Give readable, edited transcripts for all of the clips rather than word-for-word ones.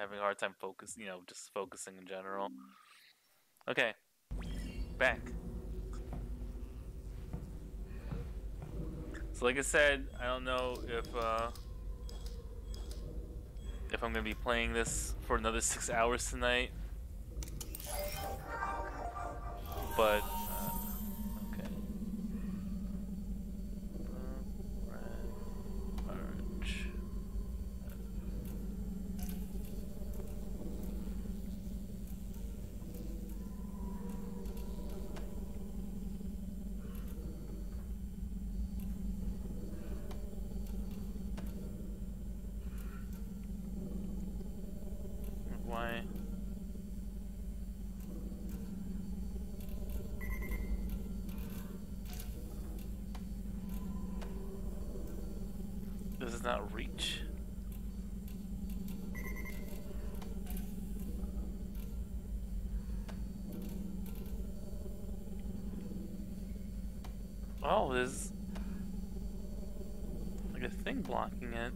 having a hard time focus, just focusing in general. Okay, back. So like I said, I don't know if I'm gonna be playing this for another 6 hours tonight, but okay. Red, orange. Why? This is not reach. Oh, there's like a thing blocking it.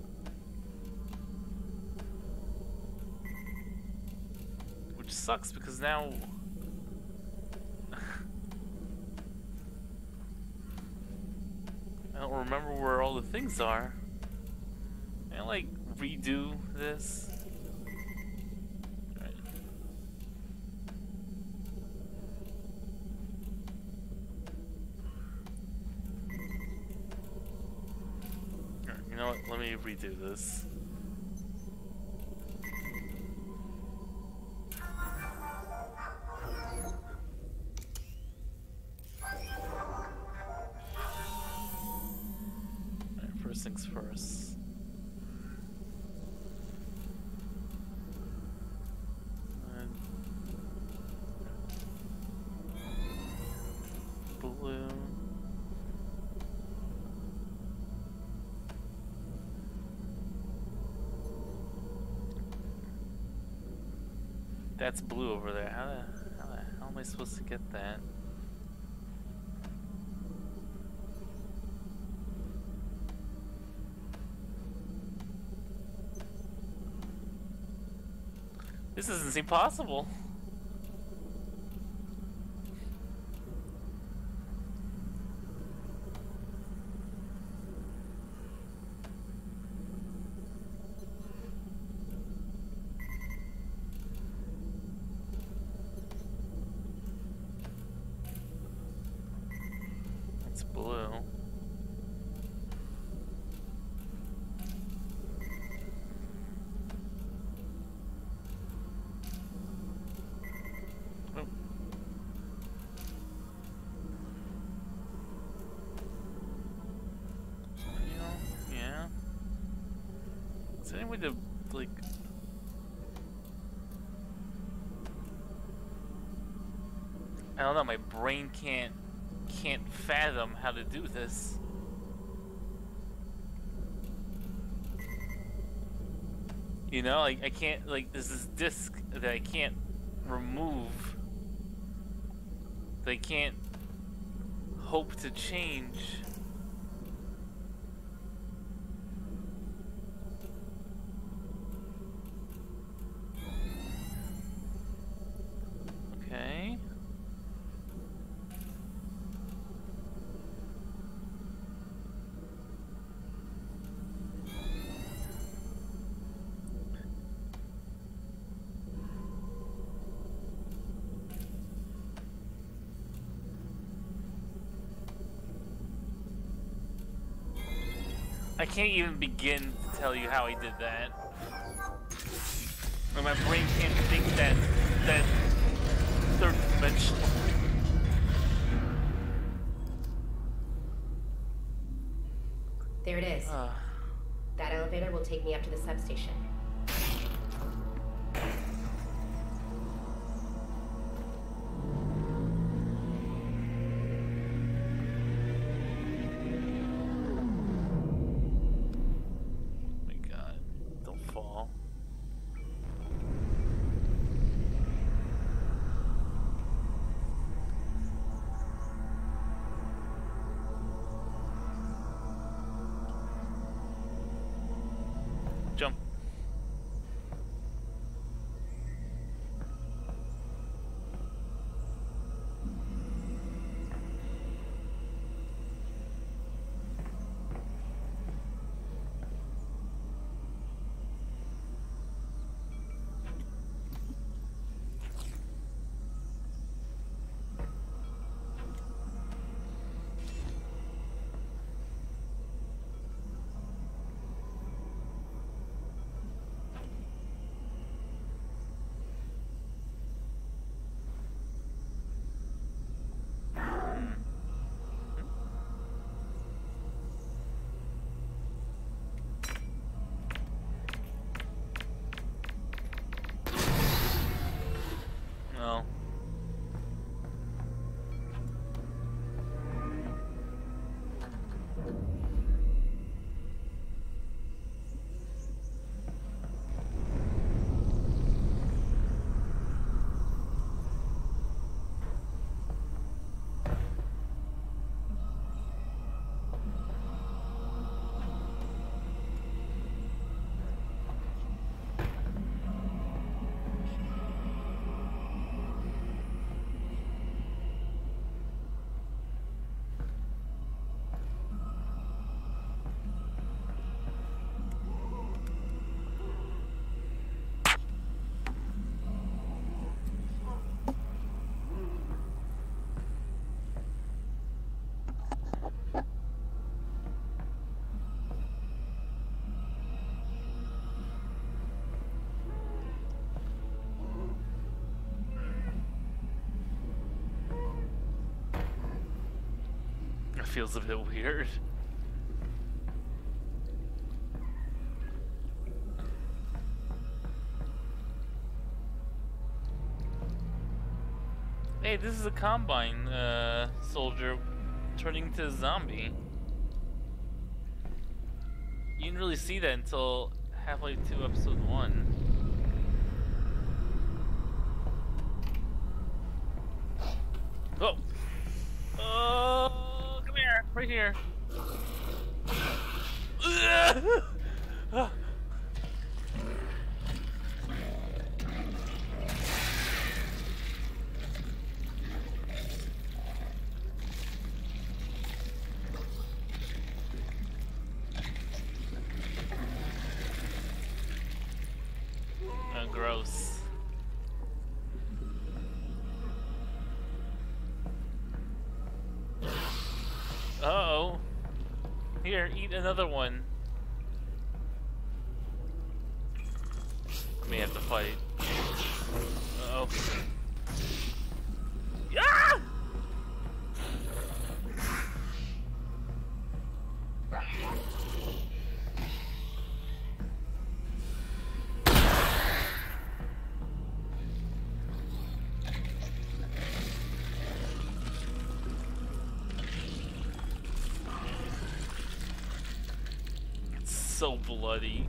Which sucks because now I don't remember where all the things are. Can I like redo this? Right. Alright, you know what? Let me redo this. Alright, first things first. Blue. That's blue over there. How the hell am I supposed to get that? This doesn't seem possible. It's blue. Yeah. Is there any way to, like... I don't know, my brain can't fathom how to do this. You know, like, I can't, like, this is disc that I can't remove. That I can't hope to change. Okay. I can't even begin to tell you how I did that. Or my brain can't think that third dimensional. There it is. That elevator will take me up to the substation. Jump. feels a bit weird. Hey, this is a Combine soldier turning to a zombie. You didn't really see that until Half-Life 2 Episode 1. Oh! Oh! Come here! Right here! Gross. Uh-oh. Here, eat another one. May have to fight. Uh-oh. Ah! So bloody.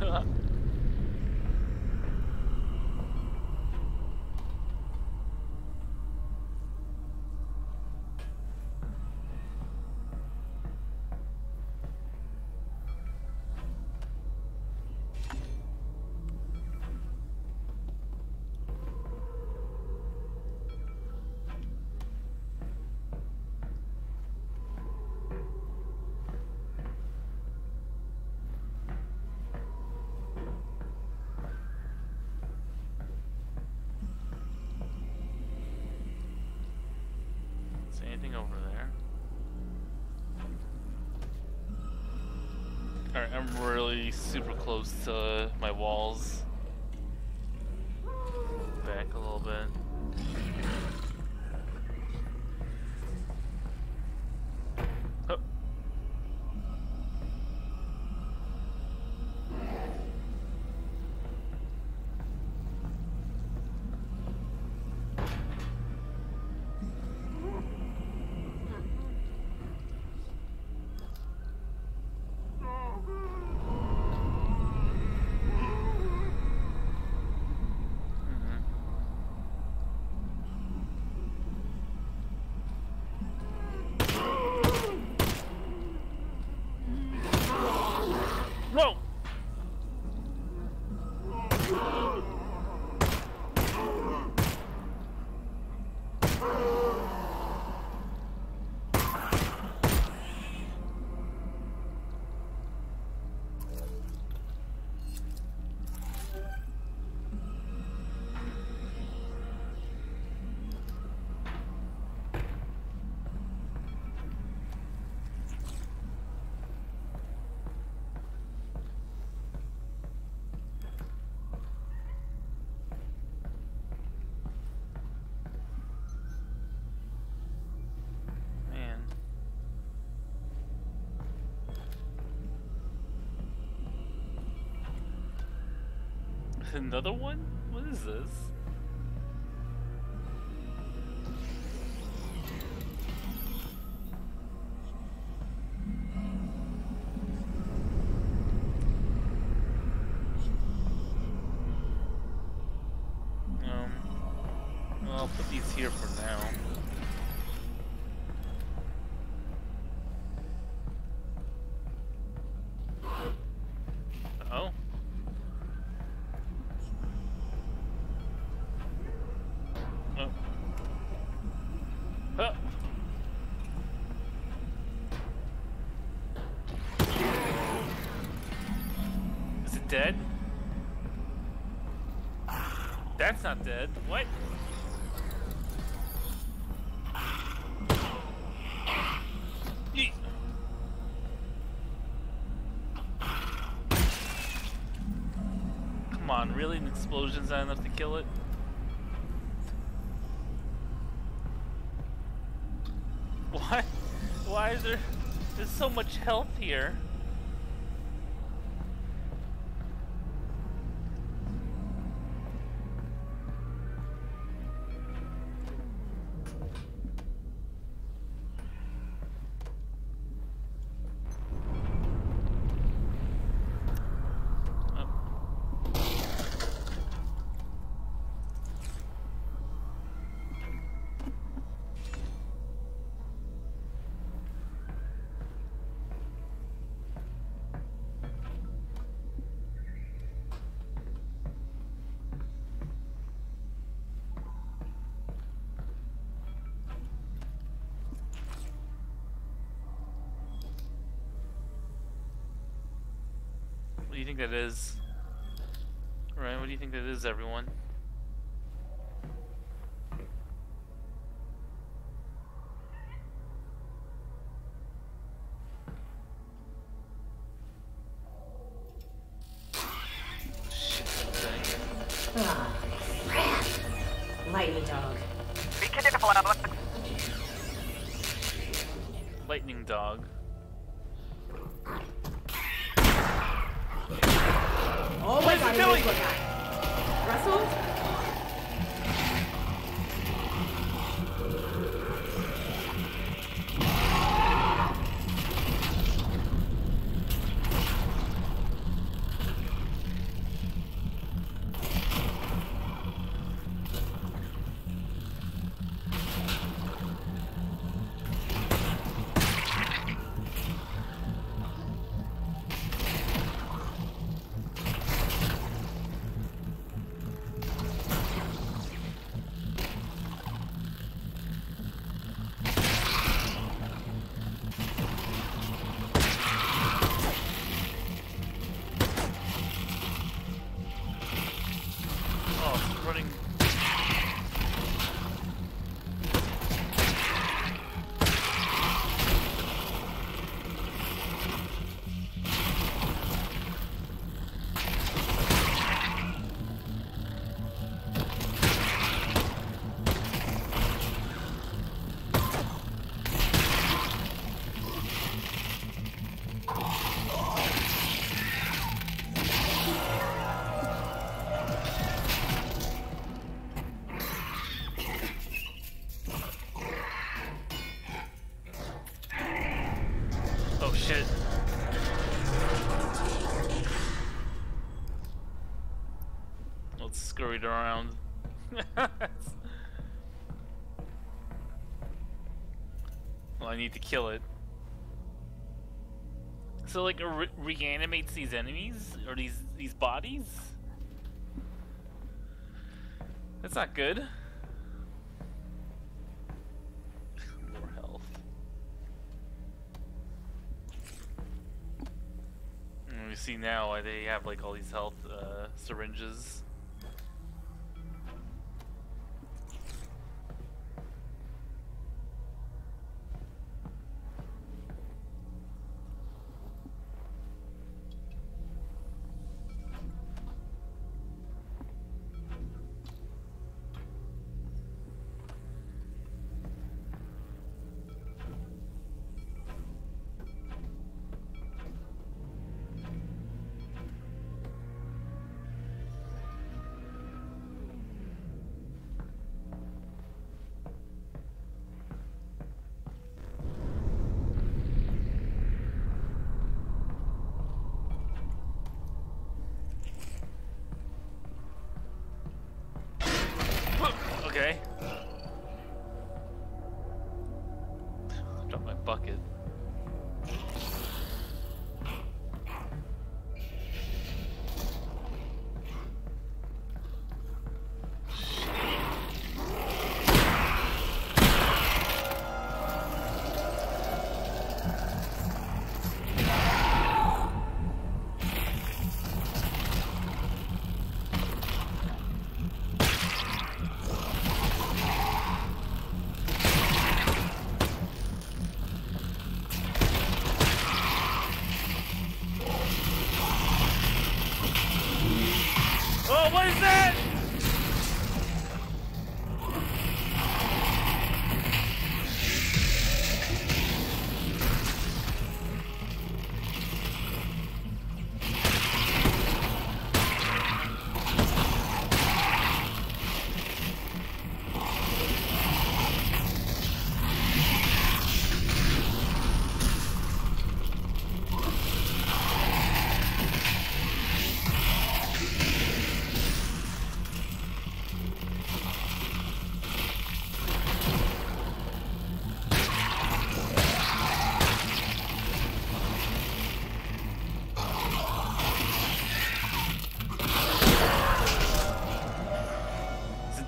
Anything over there? Alright, I'm really super close to my walls. Back a little bit. Oh. No! Another one? What is this? Well, I'll put these here for now. Oh. Oh. Oh. Is it dead? That's not dead. What? Yeet. Come on, really? An explosion's not enough to kill it? What? Why is there's so much health here? What do you think that is? Ryan, what do you think that is, everyone? Ah, crap! Lightning dog. Lightning dog. Oh my god, here's what guy. Russell? Scurried around. Well, I need to kill it. So, like, it reanimates these enemies or these bodies. That's not good. More health. And we see now why they have like all these health syringes. Okay. Drop my bucket. Oh, what is that?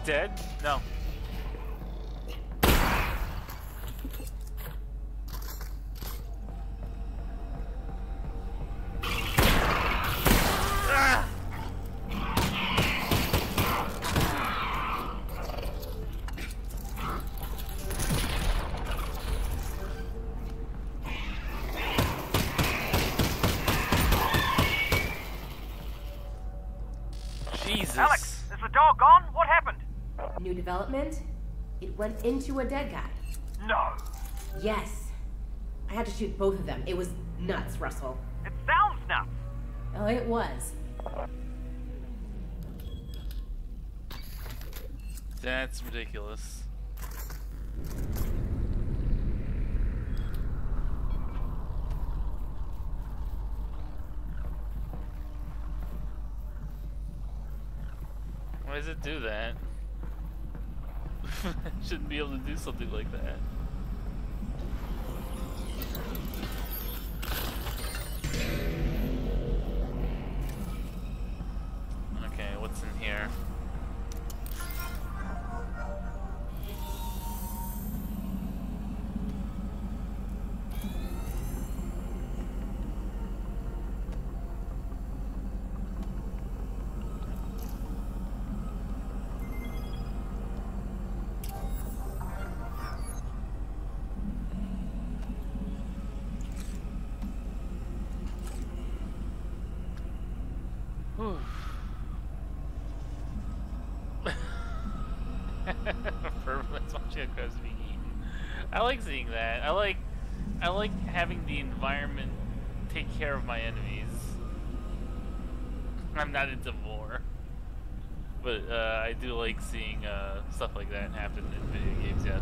dead? No. Jesus. Alex, is the dog gone? What happened? New development? It went into a dead guy. No. Yes. I had to shoot both of them. It was nuts, Russell. It sounds nuts. Oh, it was. That's ridiculous. Why does it do that? Shouldn't be able to do something like that. Okay, what's in here? That's watching a crabs being eaten. I like seeing that. I like having the environment take care of my enemies. I'm not into war, but I do like seeing stuff like that happen in video games. Yes.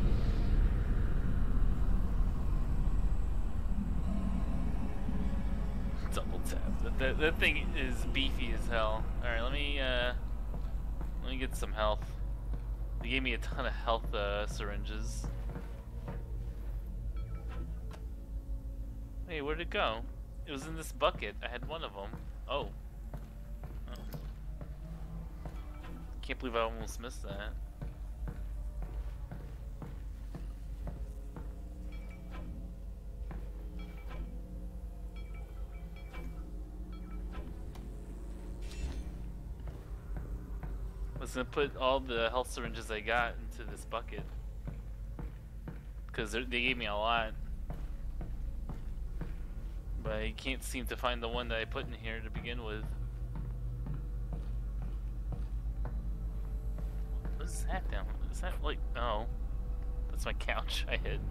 Double tap. That thing is beefy as hell. All right, let me get some health. They gave me a ton of health syringes. Hey, where'd it go? It was in this bucket. I had one of them. Oh. Can't believe I almost missed that. I was gonna put all the health syringes I got into this bucket because they gave me a lot, but I can't seem to find the one that I put in here to begin with. What is that down? Is that like, oh, that's my couch I hit.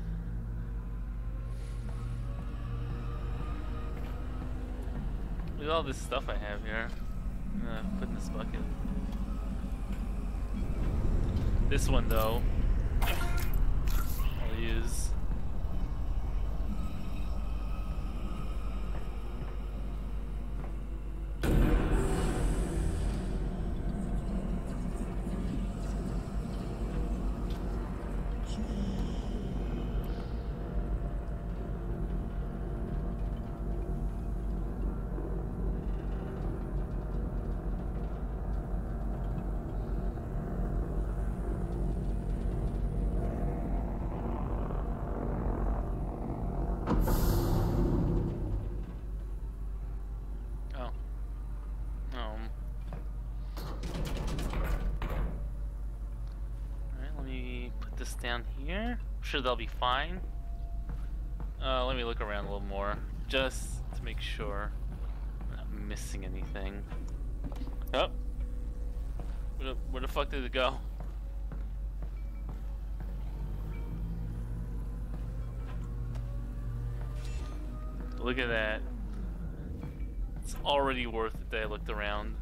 Look at all this stuff I have here. I'm gonna put in this bucket. This one though, I'll use. Down here, I'm sure they'll be fine. Let me look around a little more, just to make sure I'm not missing anything. Oh, where the fuck did it go? Look at that. It's already worth it that I looked around.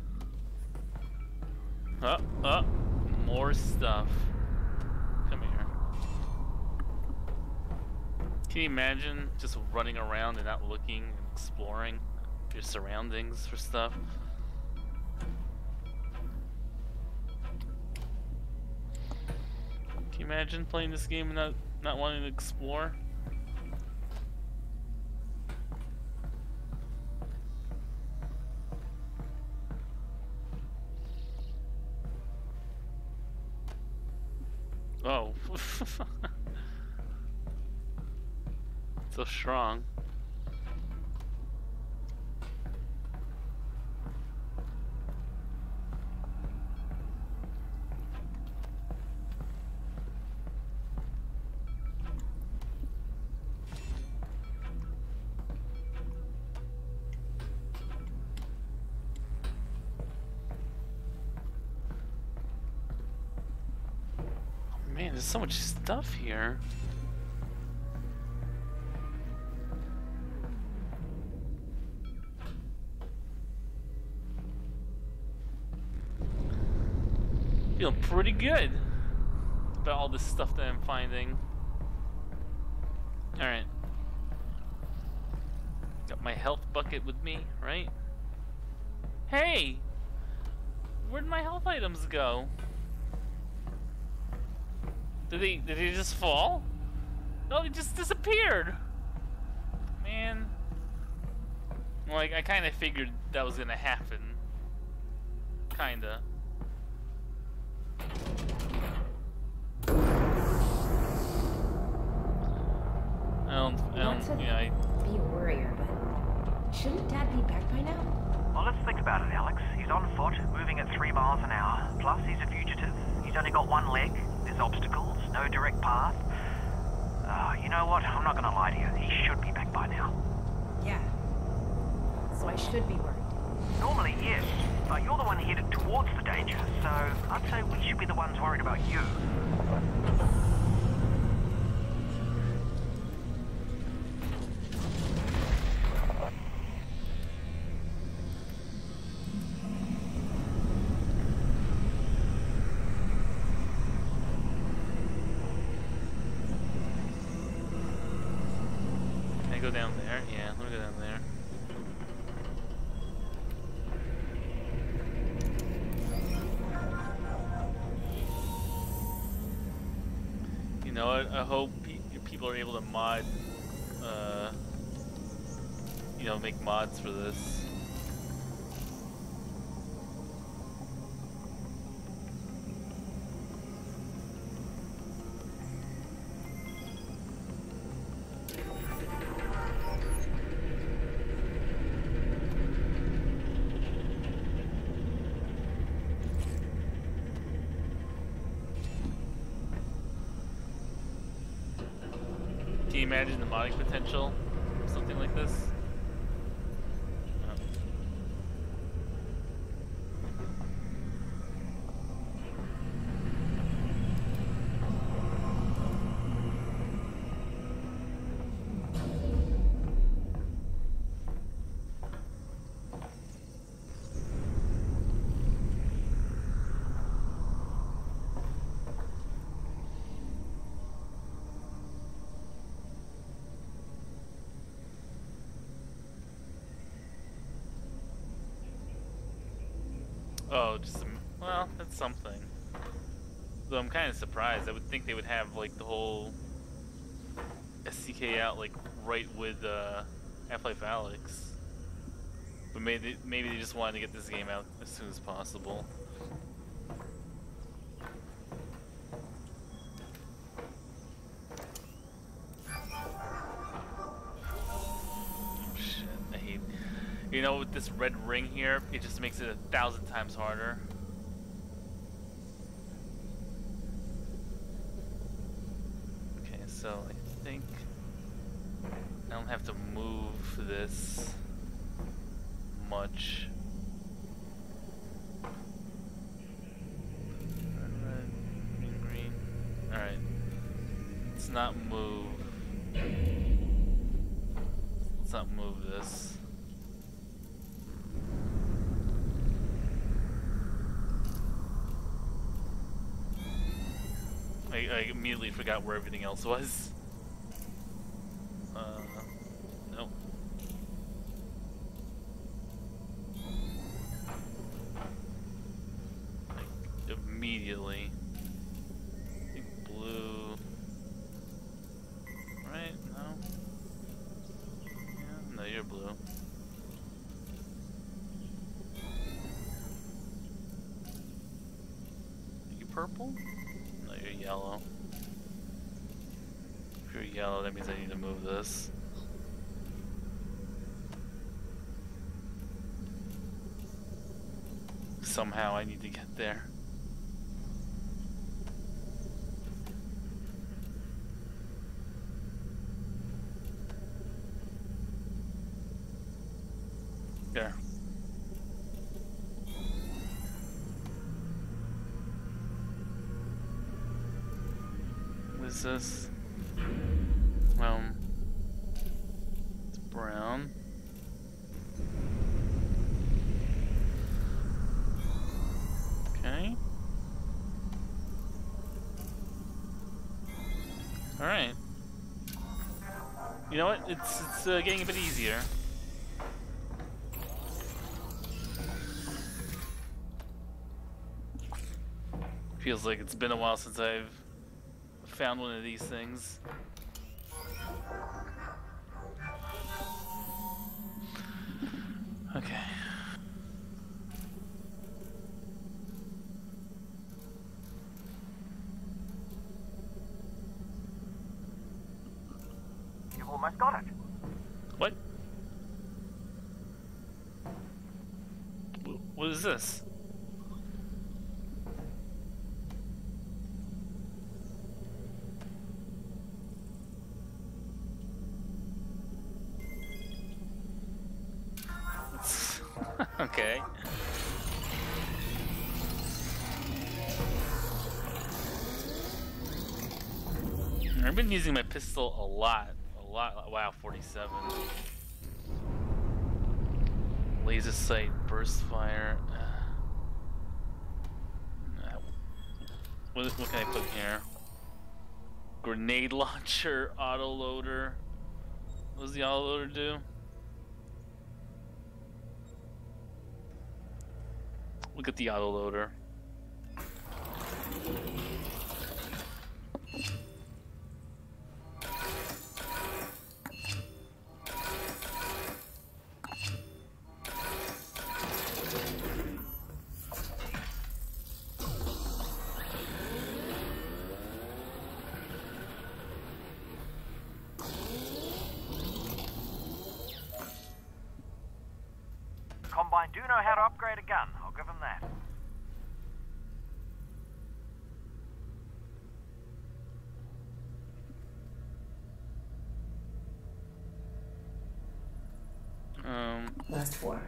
More stuff. Come here. Can you imagine just running around and not looking and exploring your surroundings for stuff? Can you imagine playing this game and not wanting to explore? Oh. So strong. Man, there's so much stuff here. Feeling pretty good about all this stuff that I'm finding. Alright. Got my health bucket with me, right? Hey! Where'd my health items go? Did they just fall? No, they just disappeared. Man. Like, I kinda figured that was gonna happen. Kinda. Be a worrier, but shouldn't Dad be back by now? Well, let's think about it, Alex. He's on foot, moving at 3 miles an hour. Plus, he's a fugitive. He's only got one leg. There's obstacles, no direct path. You know what? I'm not gonna lie to you. He should be back by now. Yeah. So I should be worried. Normally, yes. But you're the one headed towards the danger, so I'd say we should be the ones worried about you. Go down there? Yeah, let me go down there. You know what? I hope people are able to mod, you know, make mods for this. Can you imagine the modding potential of something like this? Oh, well, that's something. Though I'm kind of surprised. I would think they would have like the whole SDK out like right with Half-Life Alyx. But maybe they just wanted to get this game out as soon as possible. Shit, I hate. You know, with this red ring here, it just makes it 1,000 times harder. Okay, so I think I don't have to move this much. Red, green. Alright. Let's not move. Let's not move this. I immediately forgot where everything else was. Nope. Like, immediately. I think blue. Right? No? Yeah, no, you're blue. Are you purple? No, you're yellow. If you're yellow, that means I need to move this. Somehow I need to get there. There. What is this? It's brown. Okay. All right. You know what? It's getting a bit easier. Feels like it's been a while since I've found one of these things. Okay. You've almost got it. What? What is this? Okay. I've been using my pistol a lot. Wow, 47. Laser sight, burst fire. What can I put here? Grenade launcher, autoloader. What does the autoloader do? Look at the autoloader. Combine do know how to upgrade a gun. I'll give them that. Last 4.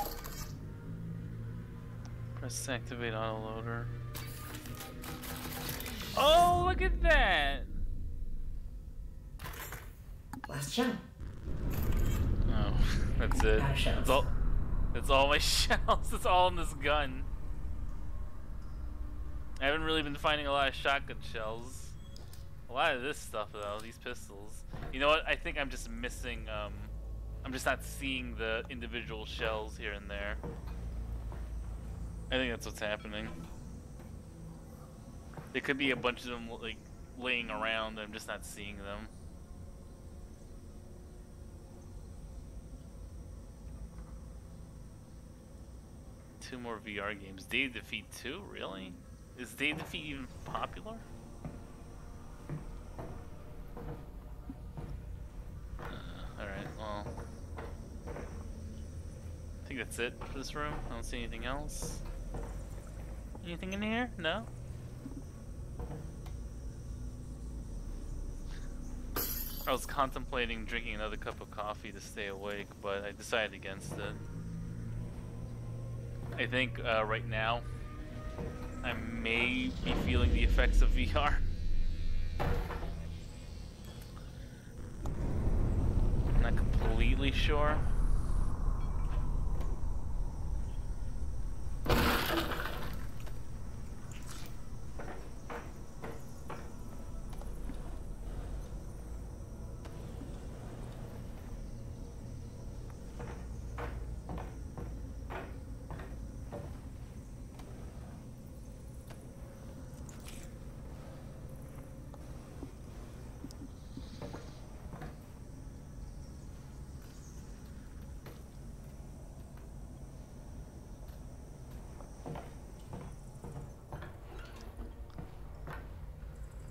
Press activate autoloader. Oh, look at that! Last shot. Oh, that's it. Out of shells. That's all my shells. It's all in this gun. I haven't really been finding a lot of shotgun shells. A lot of this stuff though, these pistols. You know what? I think I'm just missing, I'm just not seeing the individual shells here and there. I think that's what's happening. There could be a bunch of them like laying around and I'm just not seeing them. Two more VR games. Day of Defeat 2? Really? Is Day of Defeat even popular? Alright, well. I think that's it for this room. I don't see anything else. Anything in here? No? I was contemplating drinking another cup of coffee to stay awake, but I decided against it. I think right now I may be feeling the effects of VR. I'm not completely sure.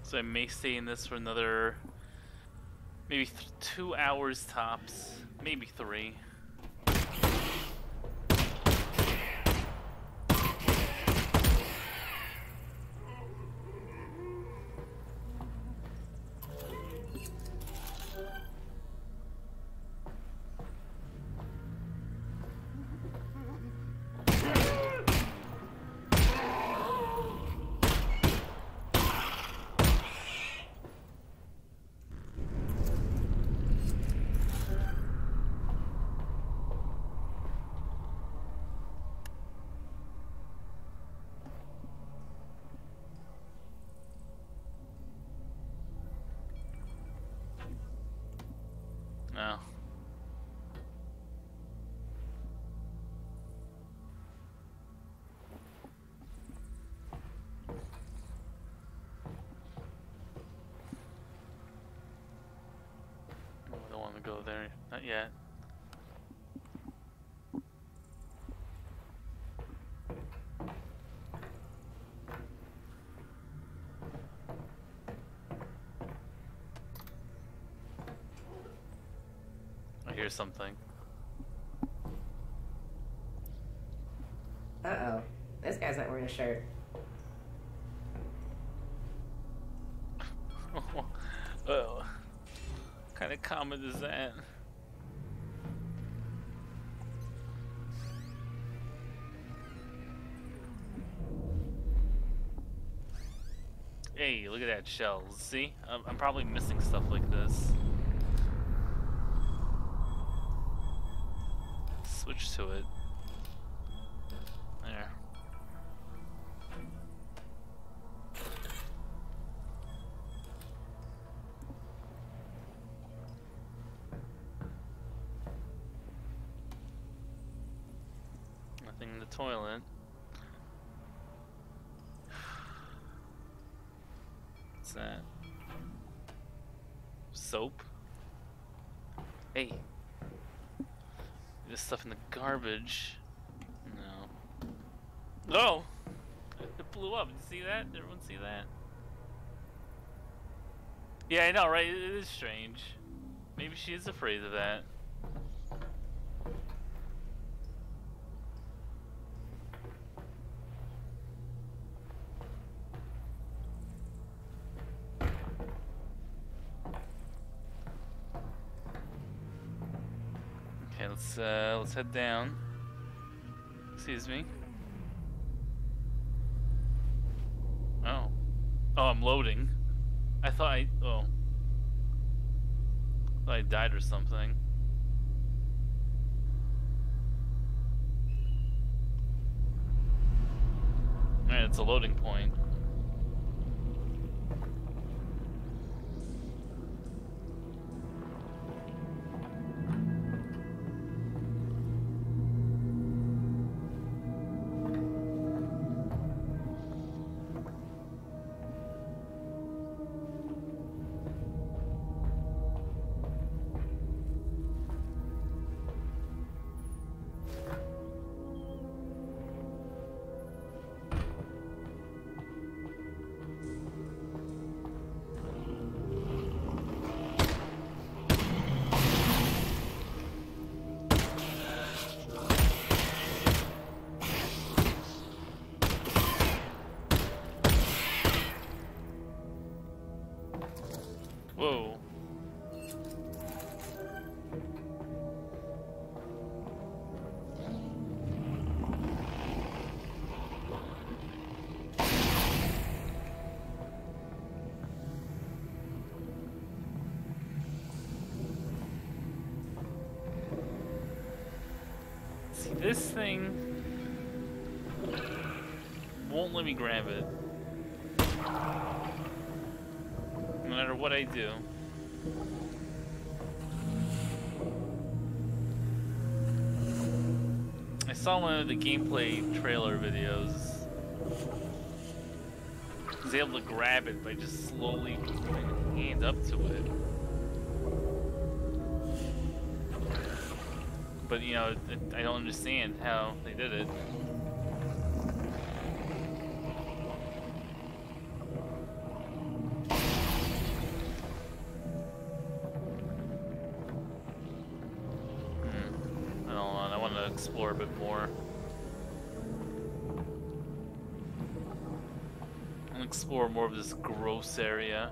So I may stay in this for another maybe 2 hours tops, maybe 3. No. I don't want to go there. Not yet. I hear something. Uh-oh. This guy's not wearing a shirt. Oh, what kind of comment is that? Hey, look at that shells. See? I'm probably missing stuff like this. Switch to it. There. Nothing in the toilet. What's that? Soap? Hey. This stuff in the garbage. No. Oh! It blew up. Did you see that? Did everyone see that? Yeah, I know, right? It is strange. Maybe she is afraid of that. Okay, let's head down. Excuse me. Oh. Oh, I'm loading. I thought I died or something. Alright, it's a loading point. Whoa. See, this thing won't let me grab it. No matter what I do. I saw one of the gameplay trailer videos. I was able to grab it by just slowly putting my hand up to it. But you know, I don't understand how they did it. explore a bit more. And explore more of this gross area.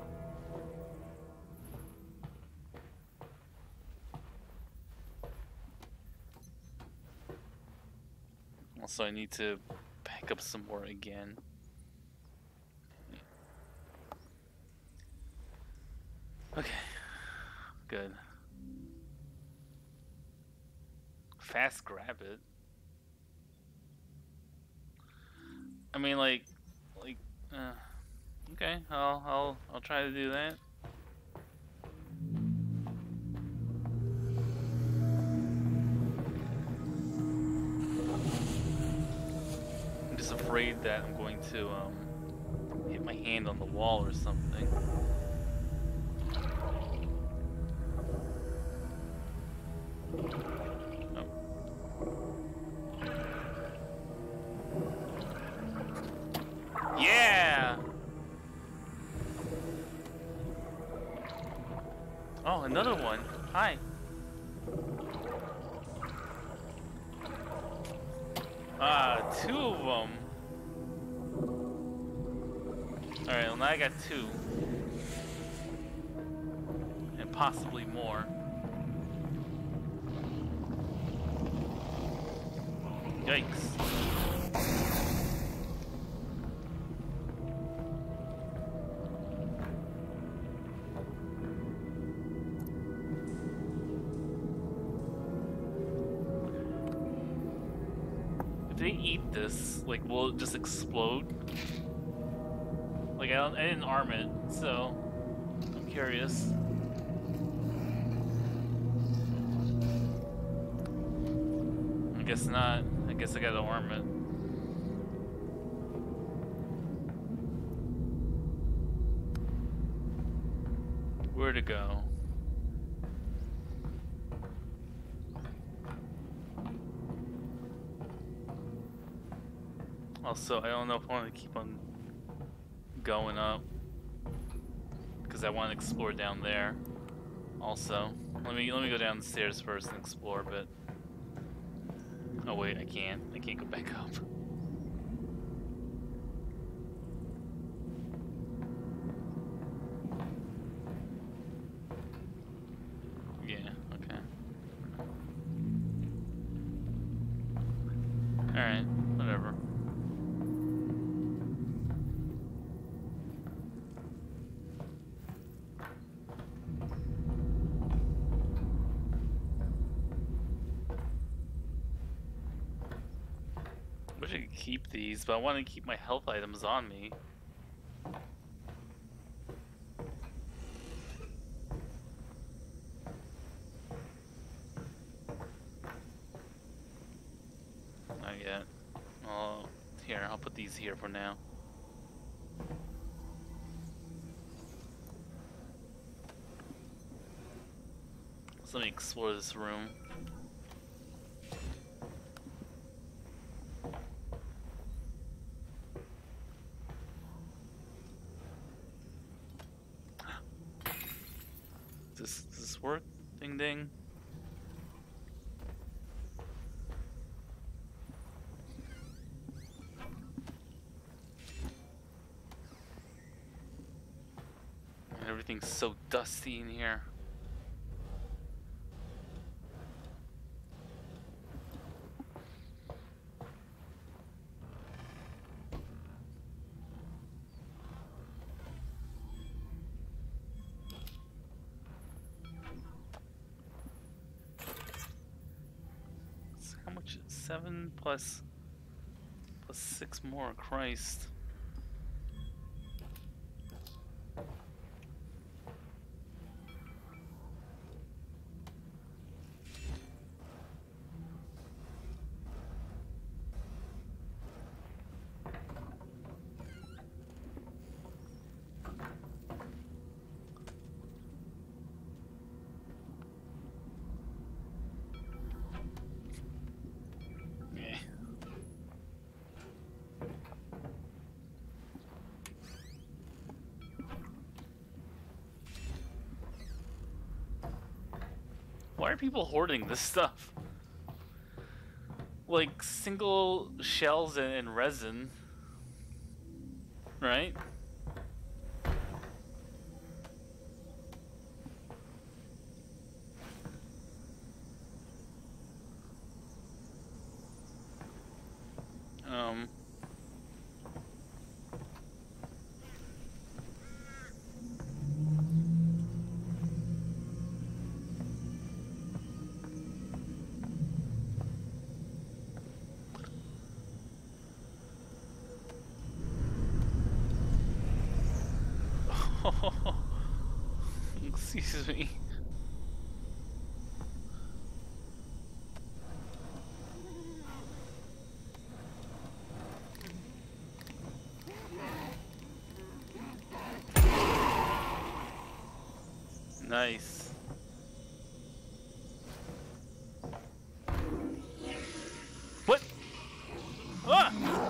Also, I need to back up some more again. Okay, good. Fast grab it. I mean, okay, I'll try to do that. I'm just afraid that I'm going to hit my hand on the wall or something. Yeah! Oh, another one. Hi. Two of them. Alright, well now I got two. And possibly more. Yikes. If they eat this, like, will it just explode? Like, I didn't arm it, so I'm curious. I guess not. I guess I gotta arm it. Where to go? Also, I don't know if I want to keep on going up because I want to explore down there. Also, let me go down the stairs first and explore a bit. Oh wait, I can't go back up. Yeah, okay. Alright, whatever. I wish I could keep these, but I want to keep my health items on me. Not yet. Oh, here, I'll put these here for now. So let me explore this room. Does this work? Ding ding. Everything's so dusty in here. How much? 7 plus 6 more. Christ. Why are people hoarding this stuff? like single shells and resin, right? Excuse me. Nice. What? Ah!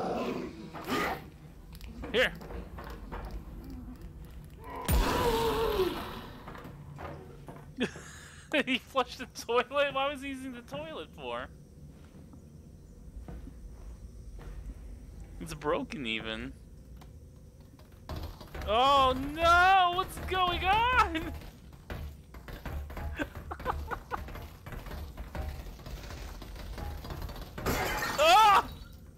Here. He flushed the toilet? Why was he using the toilet for? It's broken even. Oh no! What's going on? Ah!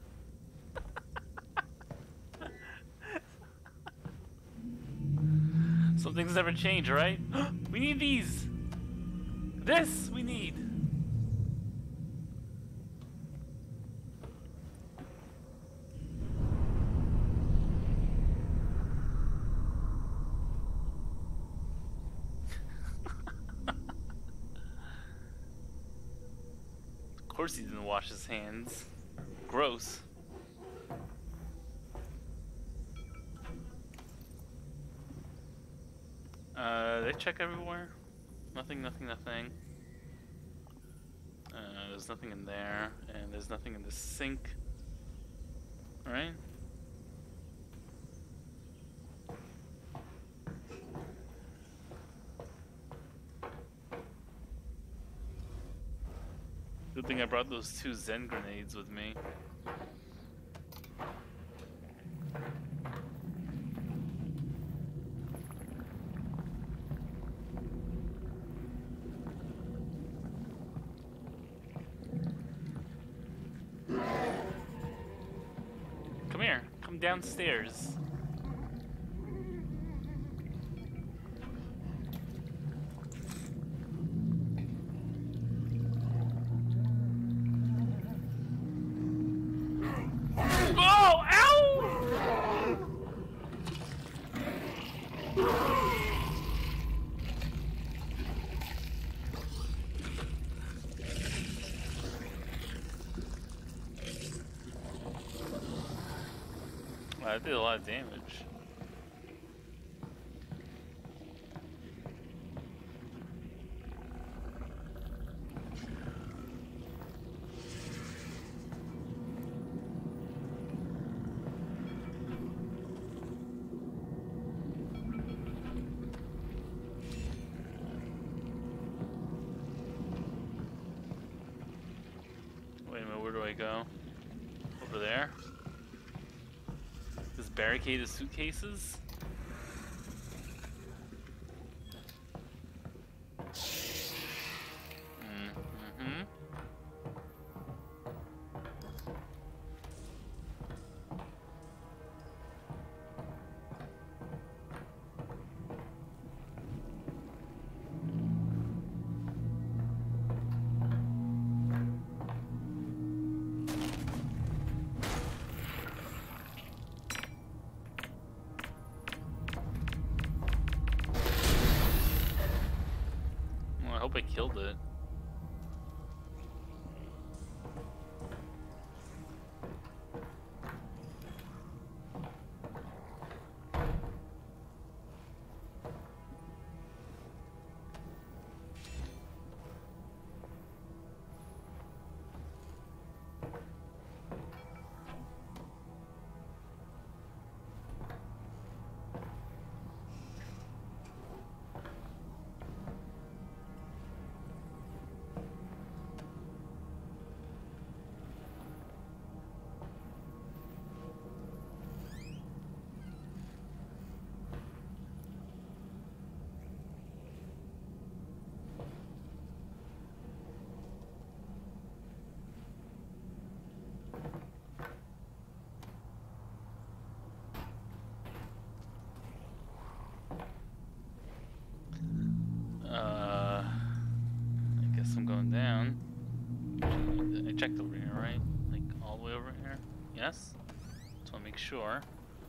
Some things never change, right? We need these! This we need! Of course he didn't wash his hands. Gross. They check everywhere? Nothing. There's nothing in there, and there's nothing in the sink. Right? Good thing I brought those 2 Zen grenades with me. Come here, come downstairs. Oh, ow! That did a lot of damage. Wait a minute, where do I go? Over there? This barricade of suitcases? Mm-hmm. Well, I hope I killed it. make sure.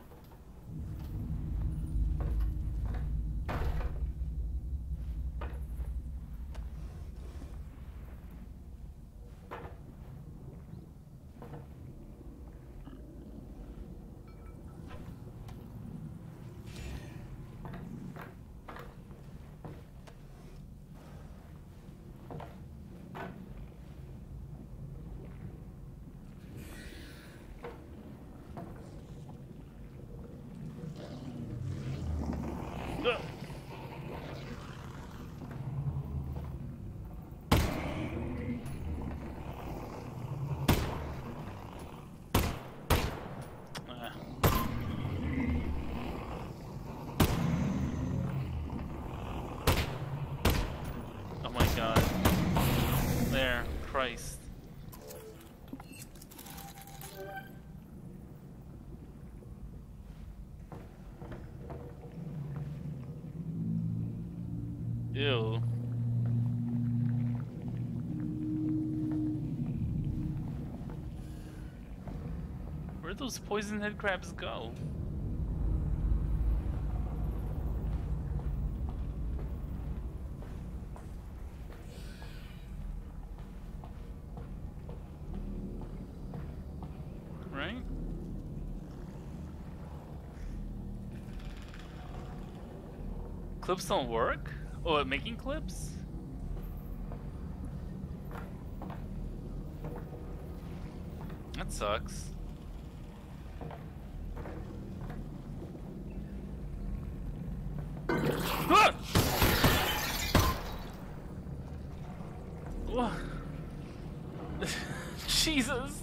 Oh my god. There, Christ. Ew. Where'd those poison head crabs go? Right? Clips don't work? Oh, at making clips? That sucks. Ah! What? Jesus!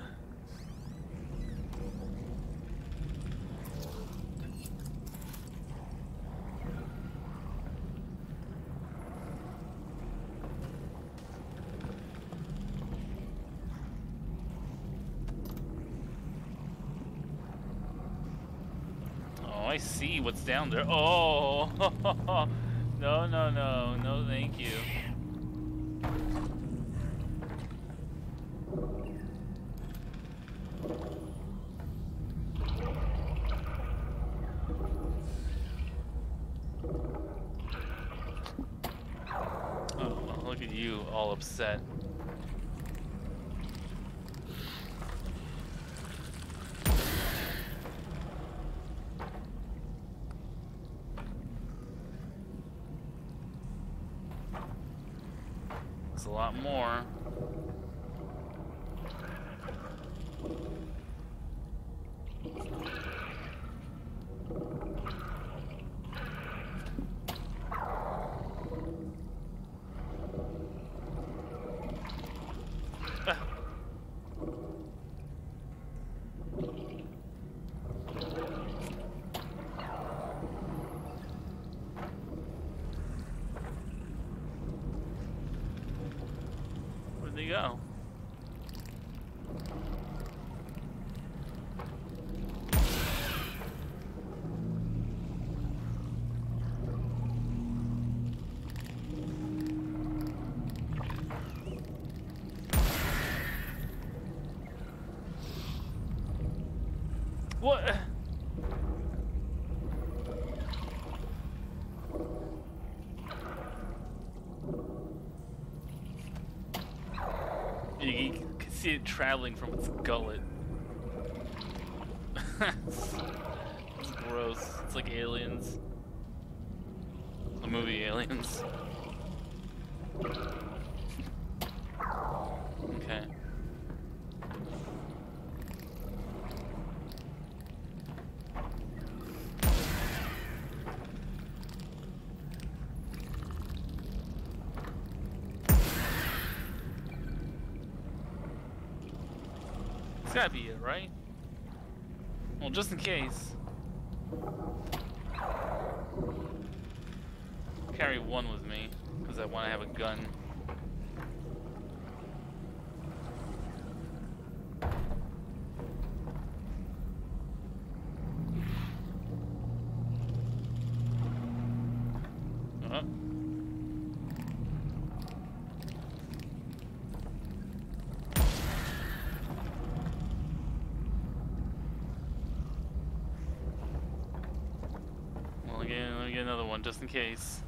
I see what's down there. Oh, no, no, no, no, thank you. Oh, look at you, all upset. A lot more. Where'd they go? What? You can see it traveling from its gullet. It's gross. It's like Aliens. The movie Aliens. Okay. It's gotta be it, right? Well, just in case. Carry one with me, because I want to have a gun. Let me get another one just in case.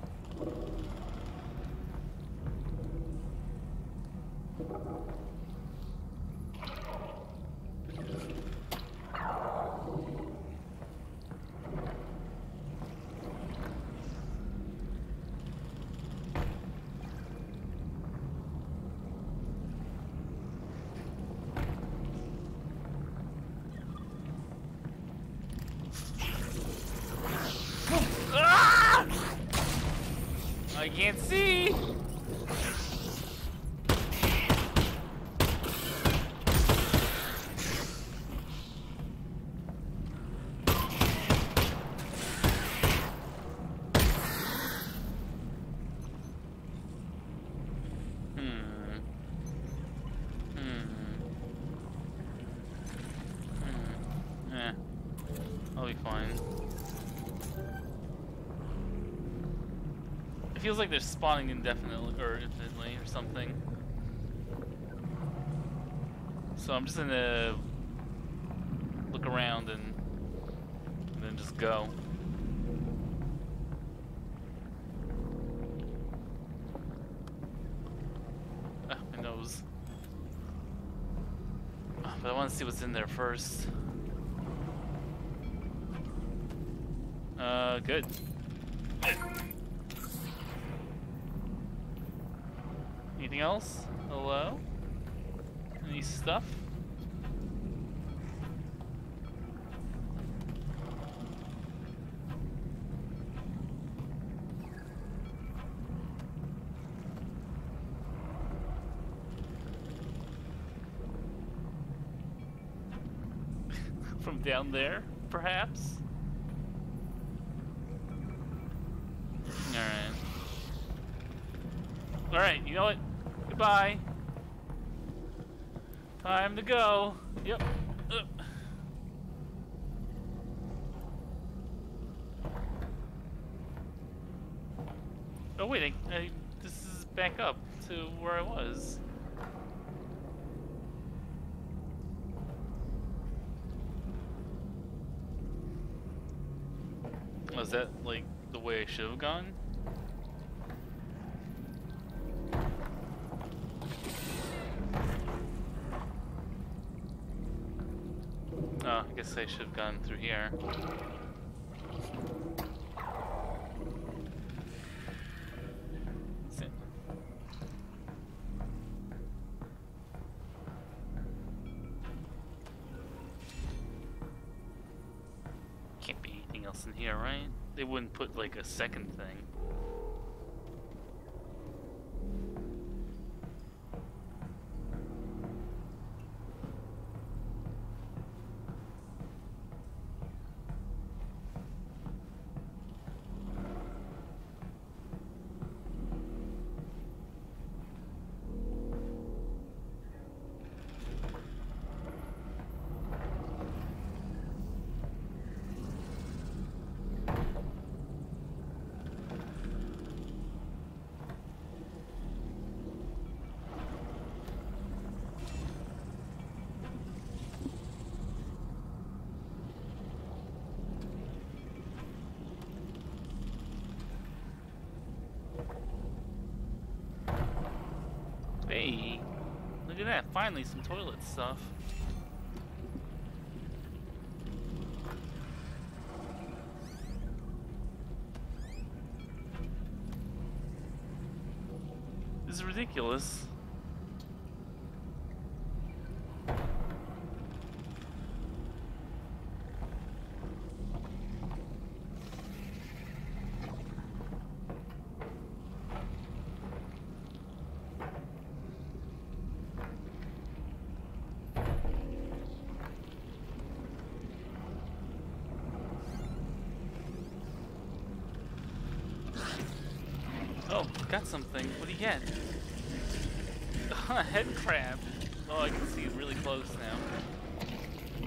I can't see. I'll be fine. It feels like they're spawning indefinitely or infinitely or something. So I'm just gonna look around and then just go. Ah, my nose. But I want to see what's in there first. Good. Anything else? Hello? Any stuff? From down there, perhaps? Alright, you know what? Goodbye. Time to go. Yep. Oh wait, this is back up to where I was. Was that like the way I should have gone? Oh, I guess I should have gone through here. Can't be anything else in here, right? They wouldn't put like a second thing. Hey, look at that, finally some toilet stuff. This is ridiculous. Oh, got something. What do you get? A head crab. Oh, I can see it really close now.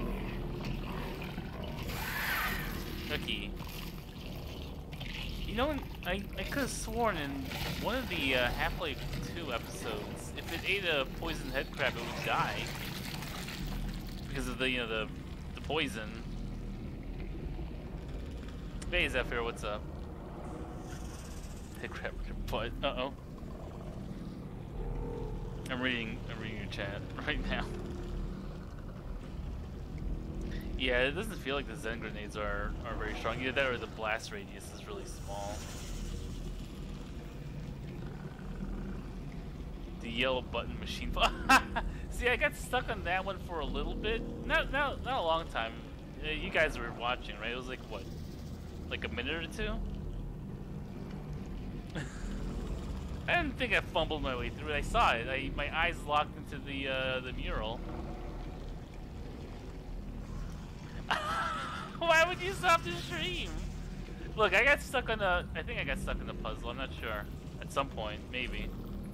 Cookie. You know, I could have sworn in one of the Half-Life 2 episodes, if it ate a poisoned head crab, it would die because of the poison. Hey Zephyr, what's up? Hey, crap your butt. Uh-oh. I'm reading your chat right now. Yeah, it doesn't feel like the Zen grenades are very strong. Either that or the blast radius is really small. The yellow button machine. See, I got stuck on that one for a little bit. Not a long time. You guys were watching, right? It was like what, like a minute or two. I didn't think I fumbled my way through it. I saw it. My eyes locked into the mural. Why would you stop the stream? Look, I got stuck on the. I think I got stuck in the puzzle. I'm not sure. At some point, maybe.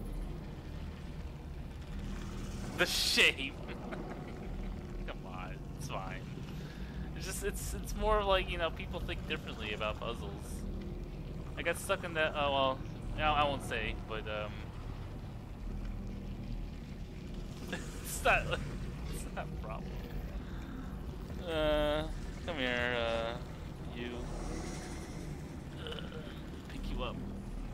The shape. Come on, it's fine. It's just it's more of like, you know, people think differently about puzzles. I got stuck in that. Oh well, no, I won't say, but it's not a problem. Come here, you. Pick you up.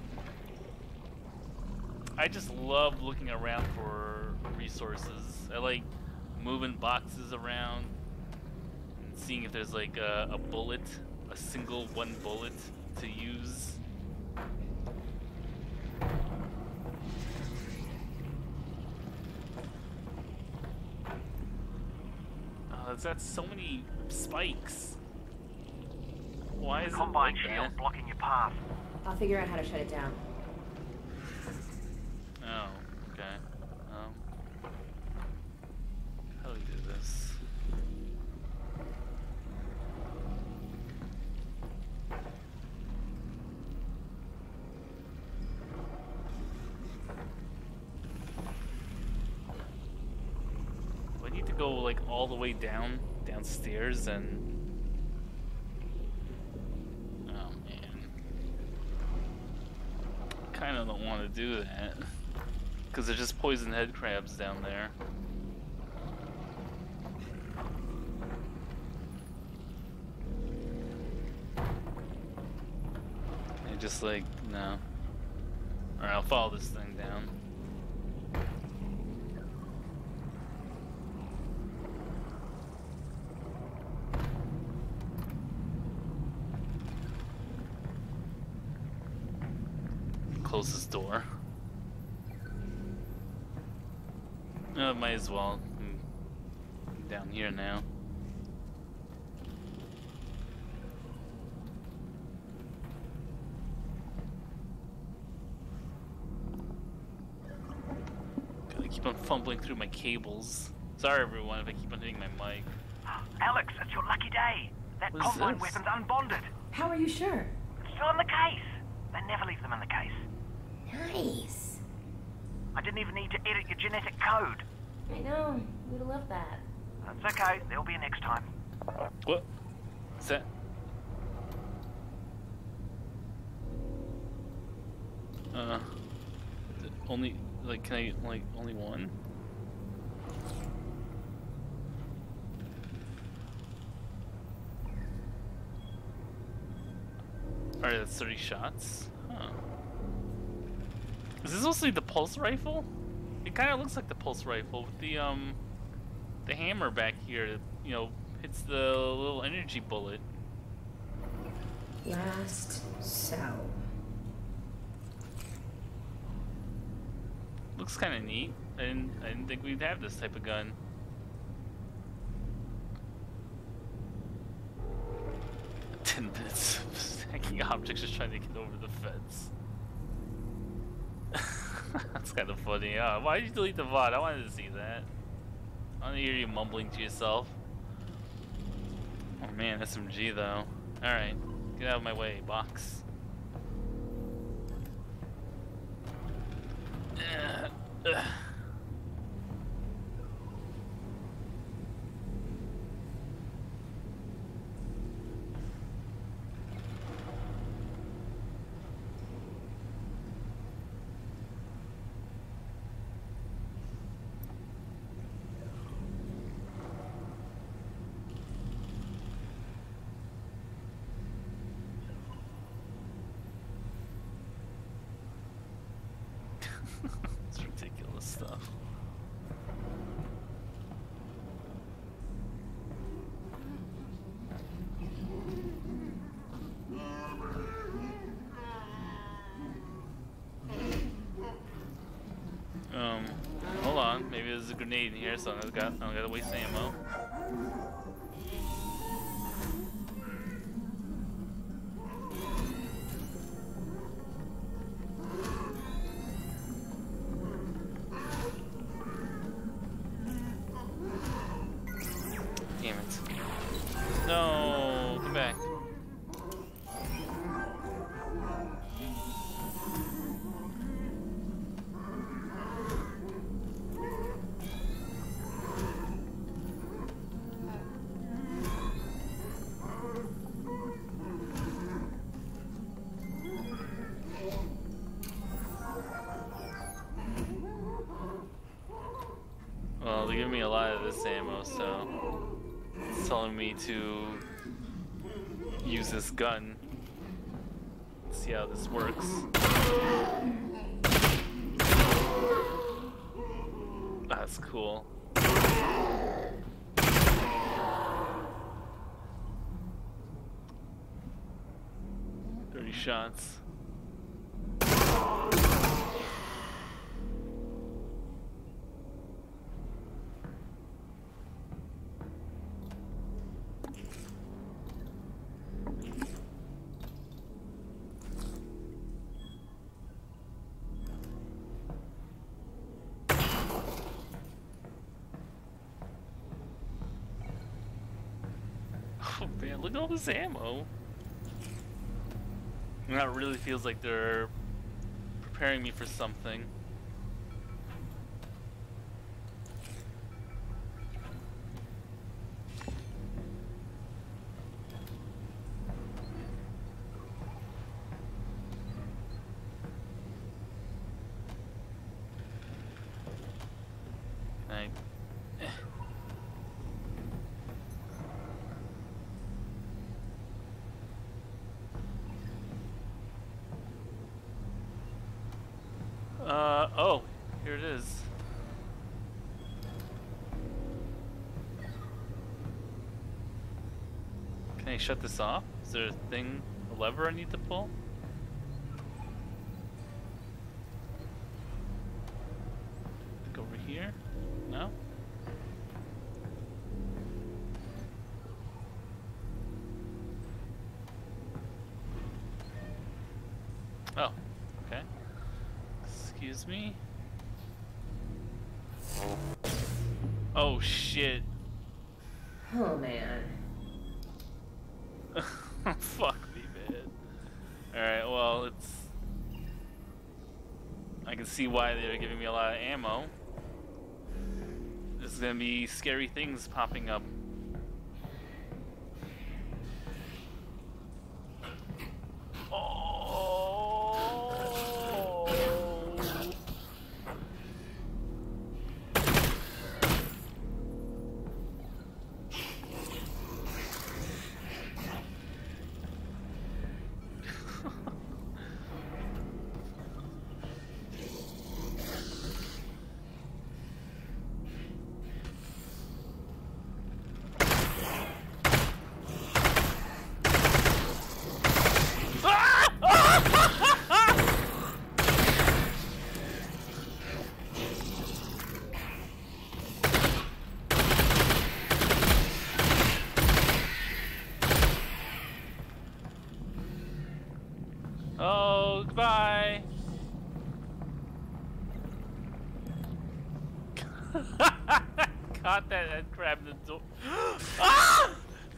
I just love looking around for resources. I like moving boxes around and seeing if there's like a bullet, a single one bullet to use. It's got so many spikes. Why is Combine it like shield that? blocking your path. I'll figure out how to shut it down. Oh, okay. How do we do this? Do I need to go like all the way downstairs and? Oh man, kind of don't want to do that. Because there's just poison head crabs down there. And just like, no. Alright, I'll follow this thing down. Close this door. Might as well. I'm down here now. Gotta keep on fumbling through my cables. Sorry everyone if I keep on hitting my mic. Alex, it's your lucky day. That What is combine this? weapon's unbonded. How are you sure? It's still in the case. They never leave them in the case. Nice. I didn't even need to edit your genetic code. I know. We'd love that. That's okay. There'll be a next time. What? Is that? Is it only, like, can I, like, only one? Alright, that's 30 shots. Huh. Is this also the pulse rifle? It kind of looks like the pulse rifle with the hammer back here that, you know, hits the little energy bullet. Last cell. Looks kind of neat. I didn't think we'd have this type of gun. Ten minutes of stacking objects just trying to get over the fence. That's kind of funny. Why did you delete the VOD? I wanted to see that. I want to hear you mumbling to yourself. Oh man, SMG though. Alright, get out of my way, box. It's ridiculous stuff. Hold on. Maybe there's a grenade in here, so I don't gotta waste ammo. Damn it. No, come back. Well, they're giving me a lot of this ammo, so it's telling me to use this gun. See how this works. That's cool. 30 shots. Oh man, look at all this ammo. That really feels like they're preparing me for something. Oh, here it is. Can I shut this off? Is there a lever I need to pull? Look over here? No? Oh, okay. Excuse me? Oh shit. Oh man. Fuck me, man. Alright, well, I can see why they're giving me a lot of ammo. There's gonna be scary things popping up. Oh, goodbye. Caught that and grabbed the door. Ah!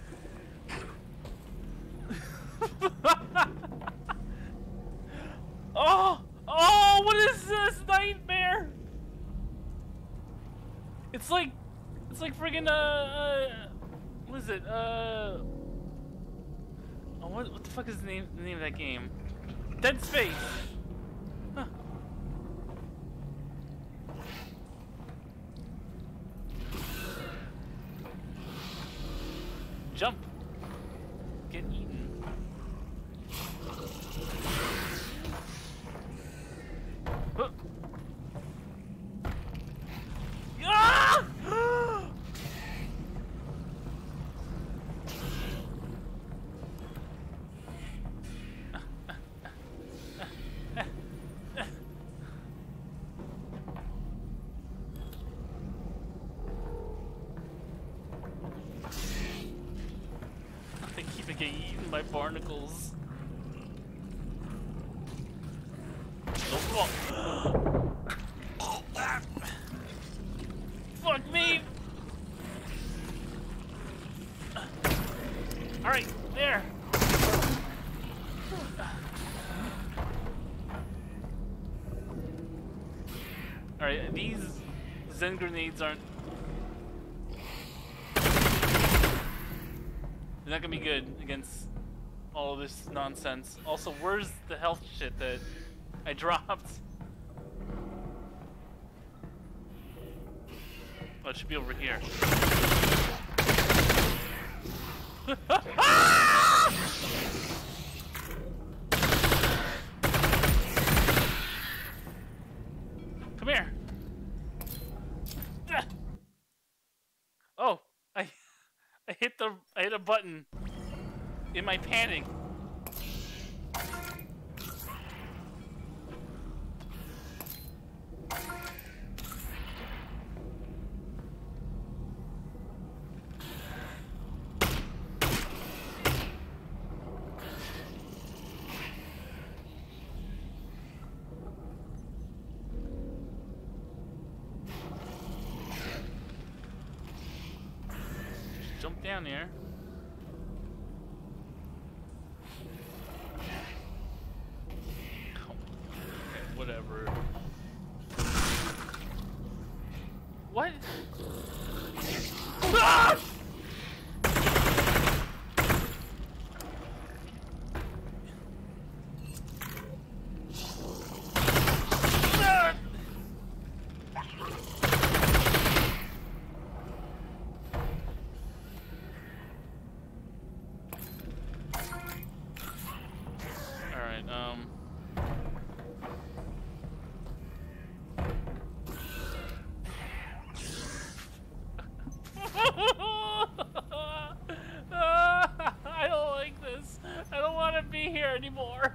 Oh, what is this nightmare? It's like friggin' what is it? Oh, what the fuck is the name of that game? Dead Space. Huh. Jump. Get eaten. Huh. getting eaten by barnacles. Oh, oh. Fuck me! Alright, there! Alright, these Zen grenades aren't... They're not gonna be good against all of this nonsense. Also, where's the health shit that I dropped? Oh, it should be over here. Come here. Oh, I hit a button in my panic. Jump down here. Okay, whatever. What? Ah! I don't like this. I don't want to be here anymore.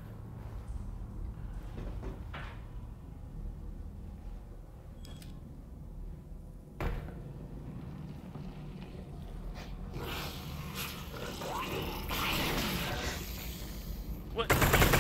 What?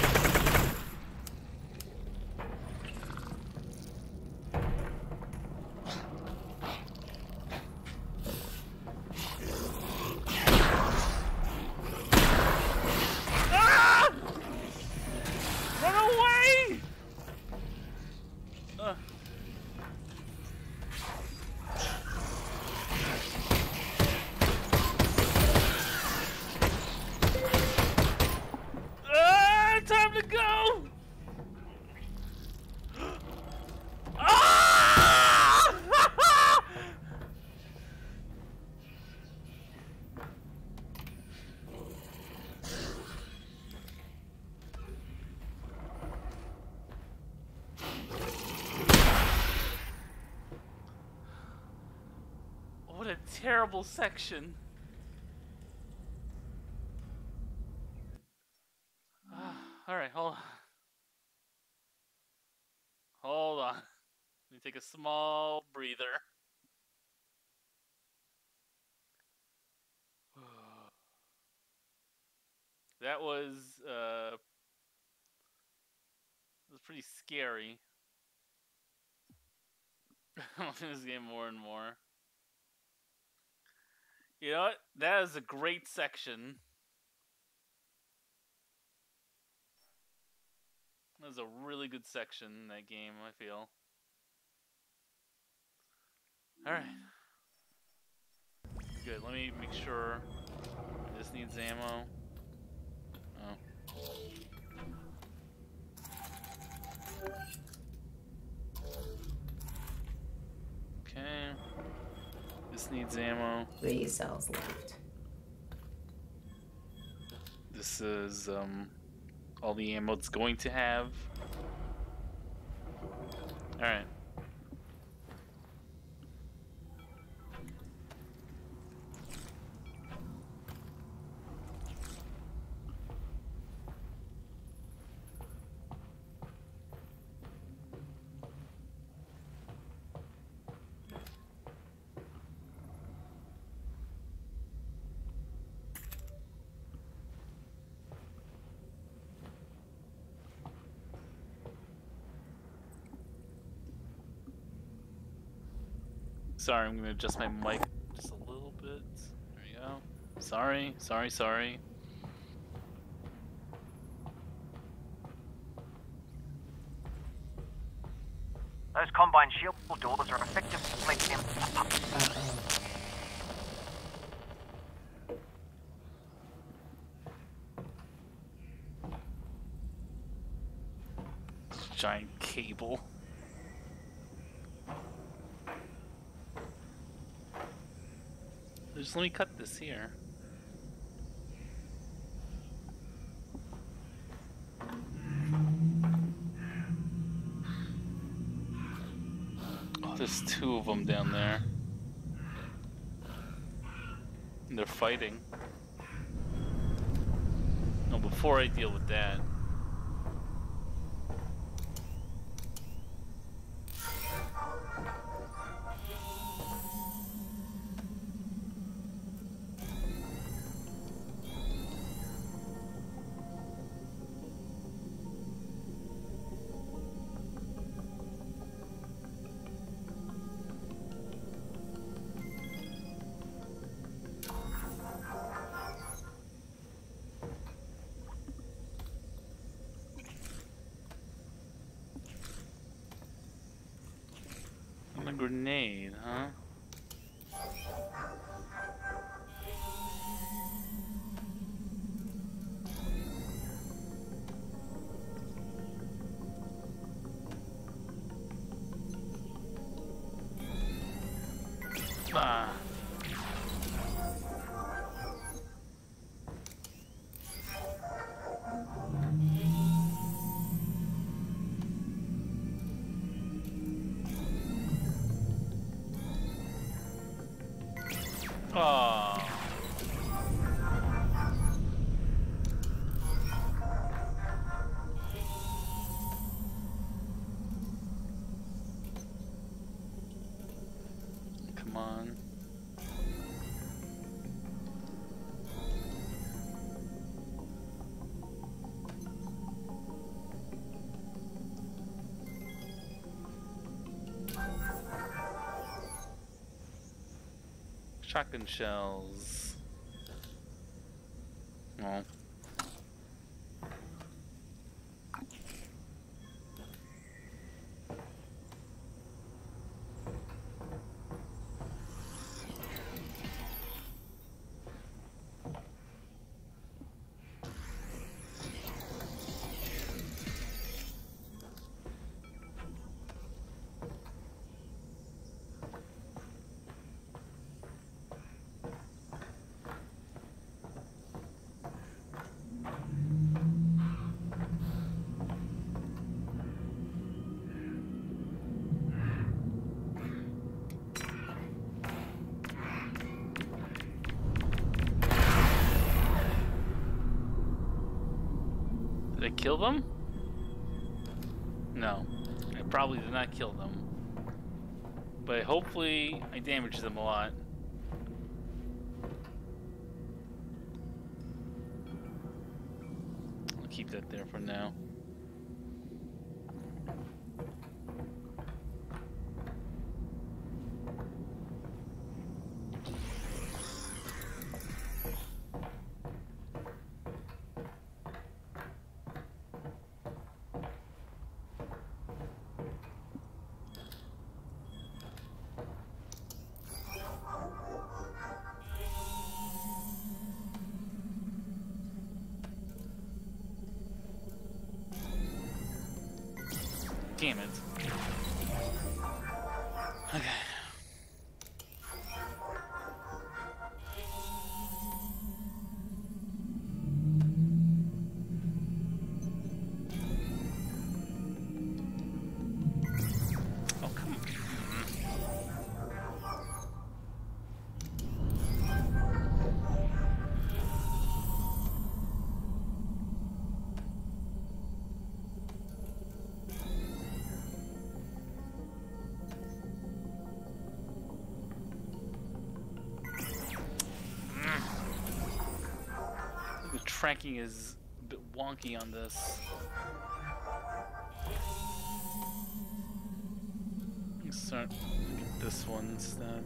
Time to go! Ah! What a terrible section. Alright, hold on. Hold on. Let me take a small breather. That was pretty scary. I'm loving this game more and more. You know what? That is a great section. That was a really good section in that game, I feel. Alright. Good, let me make sure this needs ammo. Oh. Okay. This needs ammo. 3 cells left. This is, all the ammo it's going to have. Alright. Sorry, I'm gonna adjust my mic just a little bit. There you go. Sorry. Those Combine shield doors are effectively Giant cable. Just let me cut this here. Oh, there's two of them down there. And they're fighting. No, before I deal with that. A grenade, huh? Ah. Oh. Come on. Shotgun shells. Oh. Did I kill them? No, I probably did not kill them. But hopefully I damaged them a lot. I'll keep that there for now. Damn it. Okay. Oh, come on. The tracking is a bit wonky on this. Start this one instead.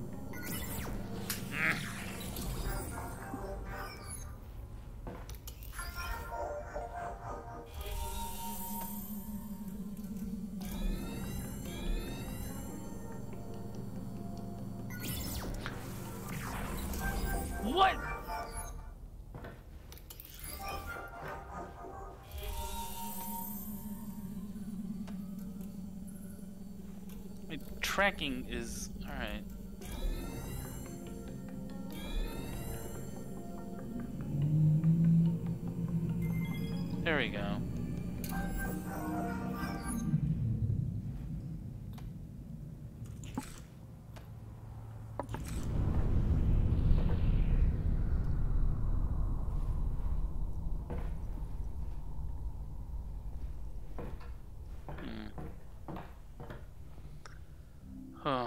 What? My tracking is alright. There we go. Oh.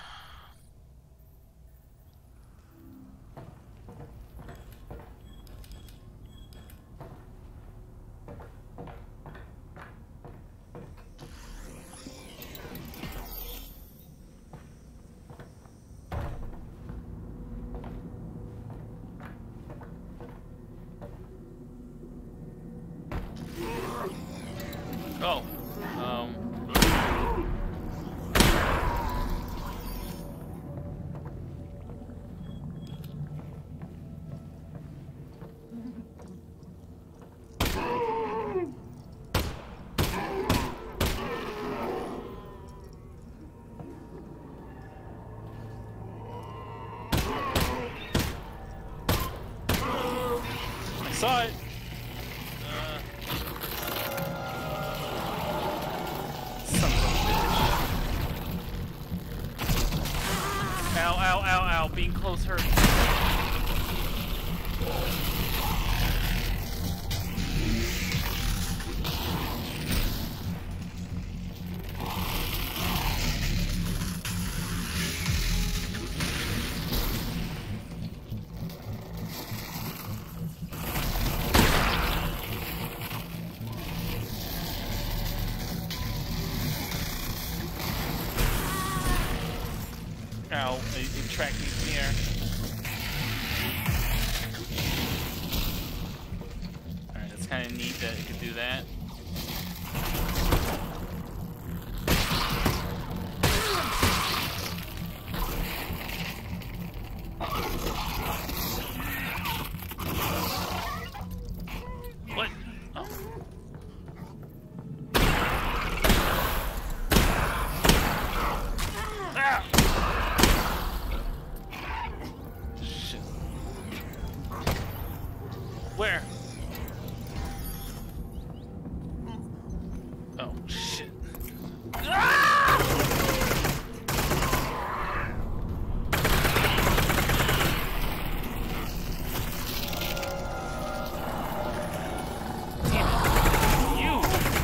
Saw it. Son of a bitch. Ow, ow, ow, ow. Being close hurts. Ow, it tracked me from here. Alright, it's kind of neat that it could do that. What? Oh. Ah! Where? Oh, shit. Ah! Damn it. You!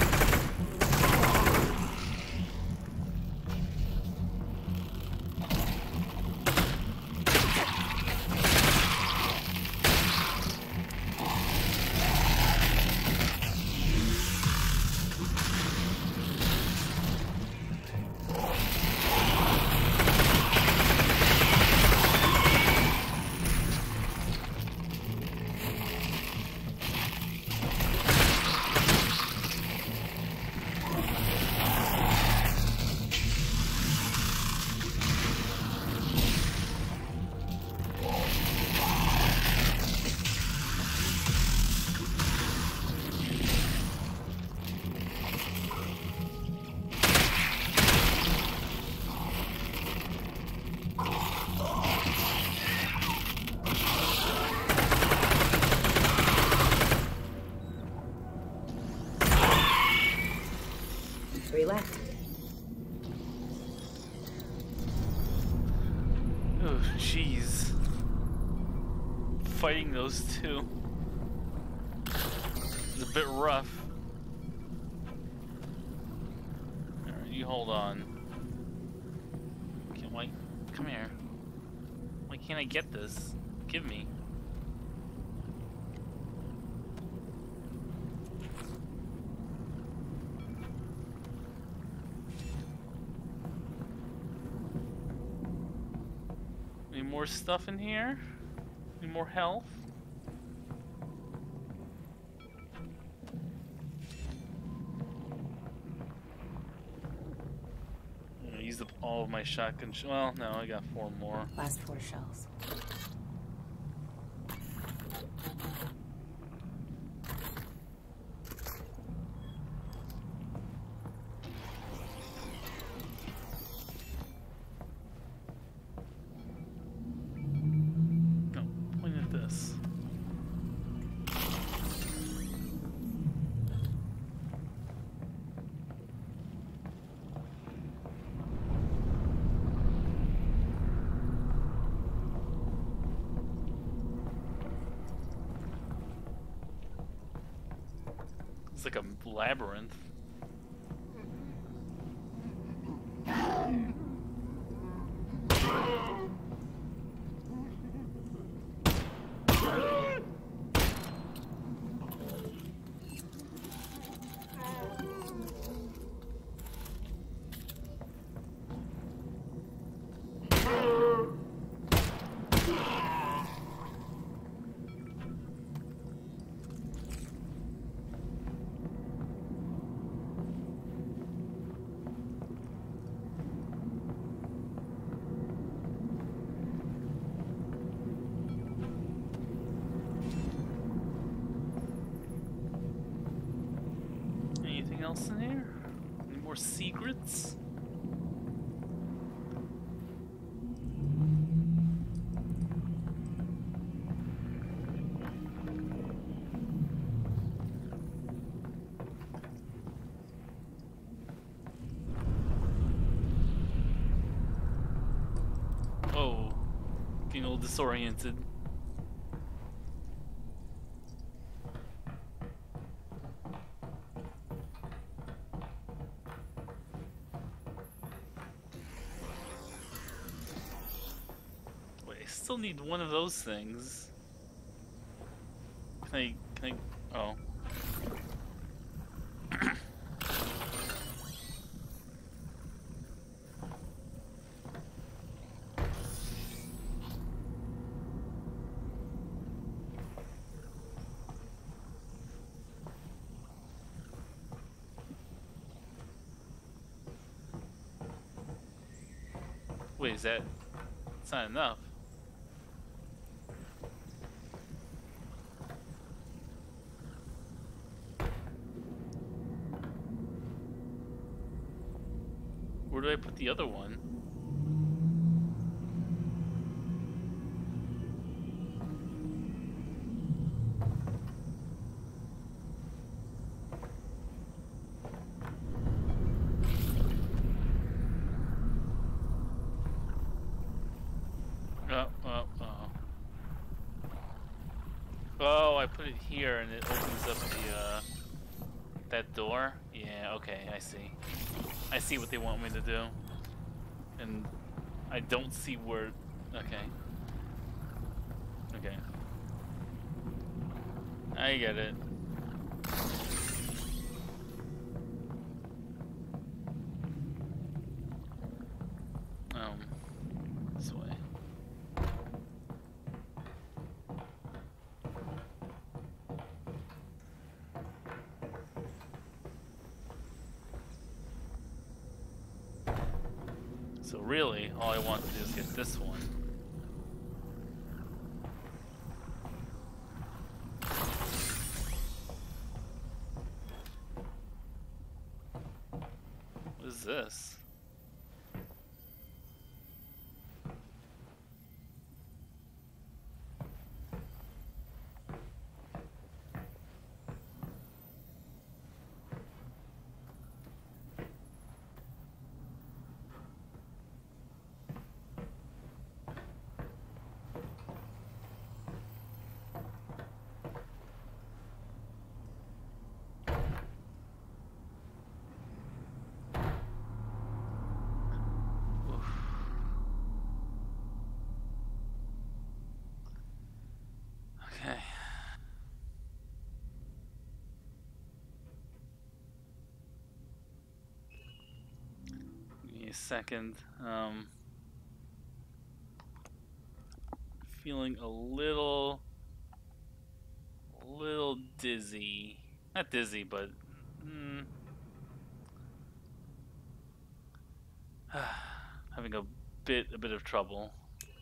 Three left. Oh, jeez. Fighting those two is a bit rough. Alright, you hold on. Why? Come here. Why can't I get this? Give me. more stuff in here? Any more health? I used up all of my shotgun well, no, I got 4 more. Last 4 shells. No, point at this. It's like a labyrinth. Anything else in here? Any more secrets? Oh, getting a little disoriented. Still need one of those things. Can I, oh. Wait, is that, it's not enough. Where do I put the other one? Oh, I put it here and it opens up the, that door? Yeah, okay, I see. I see what they want me to do. And I don't see where... Okay. Okay. I get it. This way. So really, all I want to do is get this one. What is this? Okay. Give me a second. feeling a little dizzy. Not dizzy, but having a bit of trouble.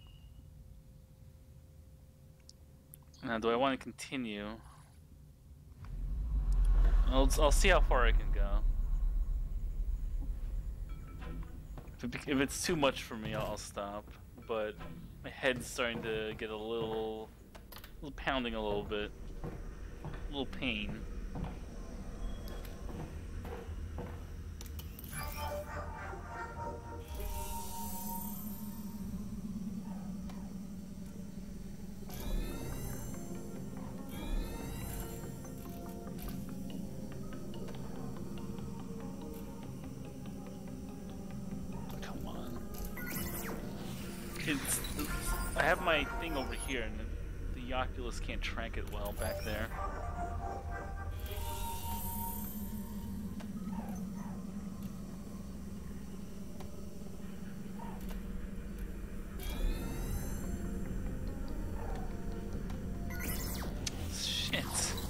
Now, do I want to continue? I'll see how far I can go. If it's too much for me, I'll stop. But my head's starting to get a little pounding a little bit, a little pain. I have my thing over here, and the Oculus can't track it well back there. Shit.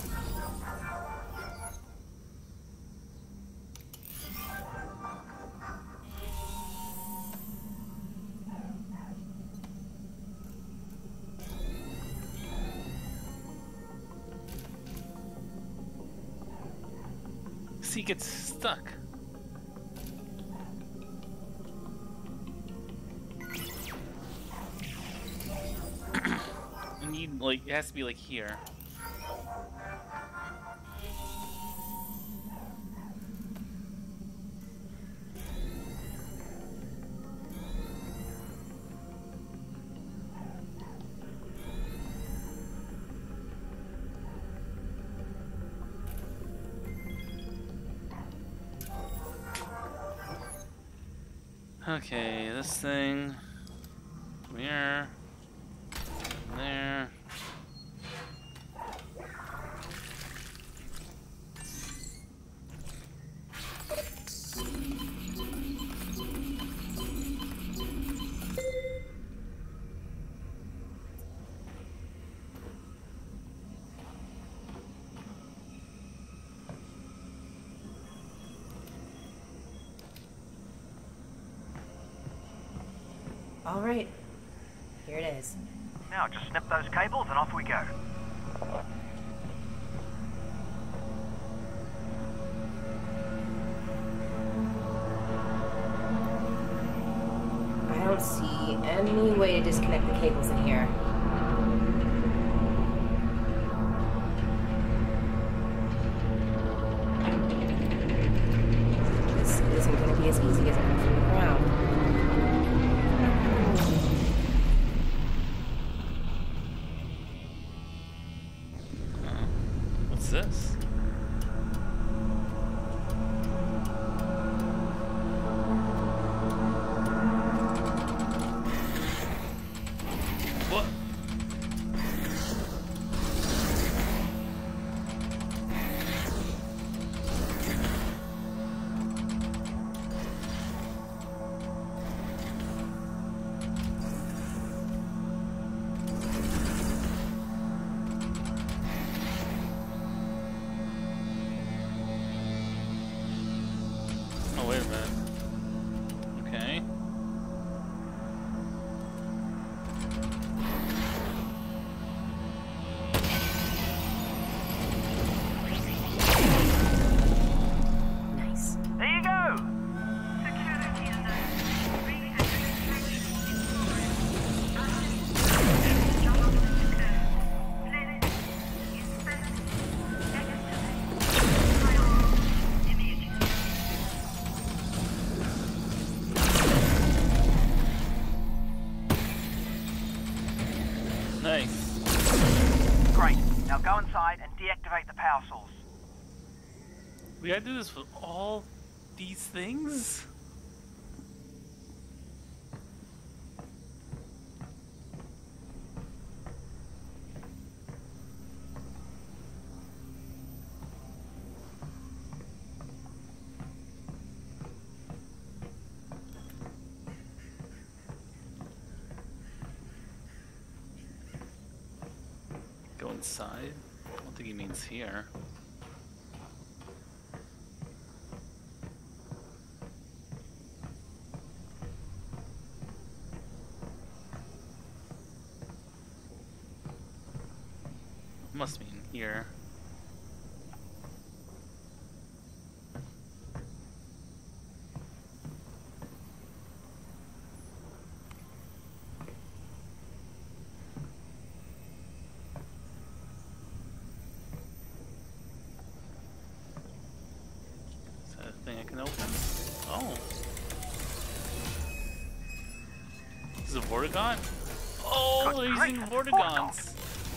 He gets stuck. I need, like, it has to be like here. Okay, this thing, from here, from there. All right, here it is. Now just snip those cables and off we go. I don't see any way to disconnect the cables in here. This isn't going to be as easy as it looks from the ground. What's this? What? Oh, wait a minute. Okay. Nice. There you go! Nice. Great. Now go inside and deactivate the power source. We gotta do this with all these things? inside. I don't think he means here. Must mean here. Is that a thing I can open? Oh. This is a Vortigaunt? Oh, they're using Vortigaunts.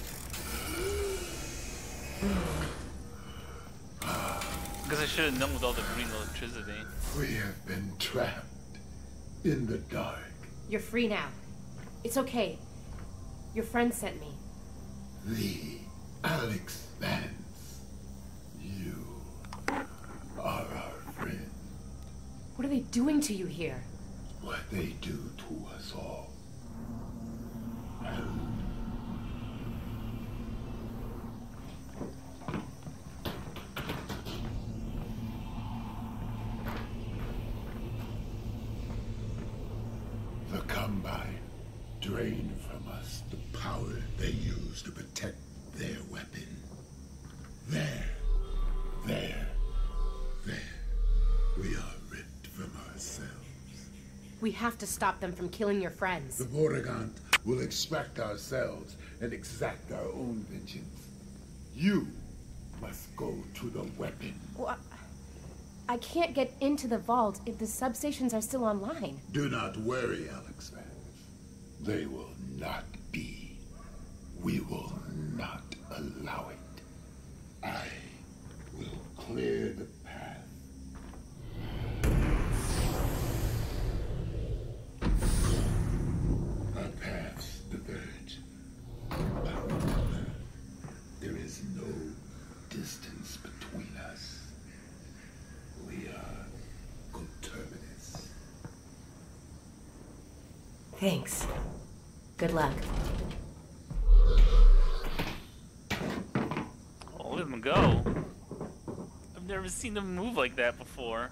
Because I should have known with all the green electricity. We have been trapped in the dark. You're free now. It's okay. Your friend sent me. The Alex Vance. You are our friend. What are they doing to you here? What they do to us all. And the Combine drain from us the power they use to protect their weapon. There. We are ripped from ourselves. We have to stop them from killing your friends. The Vortigaunt will extract ourselves and exact our own vengeance. You must go to the weapon. Well, I can't get into the vault if the substations are still online. Do not worry, Alex Vance. They will not be. We will not allow it. I will clear the path. Our paths diverge. But remember, there is no distance between us. We are coterminous. Thanks. Good luck. Oh, look at them go. I've never seen them move like that before.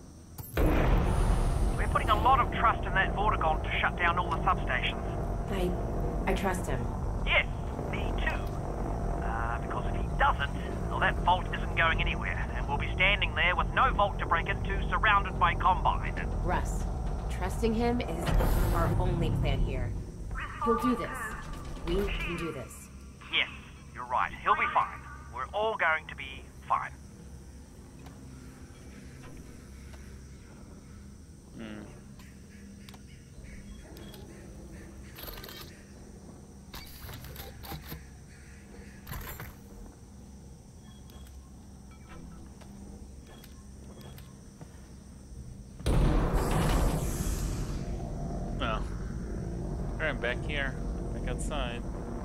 We're putting a lot of trust in that Vortigaunt to shut down all the substations. I trust him. Yes, me too. Because if he doesn't, well, that vault isn't going anywhere, and we'll be standing there with no vault to break into, surrounded by Combine. Russ, trusting him is our only plan here. He'll do this. We can do this. Yes, you're right. He'll be fine. We're all going to be fine. Well, alright, I'm back here. Back outside.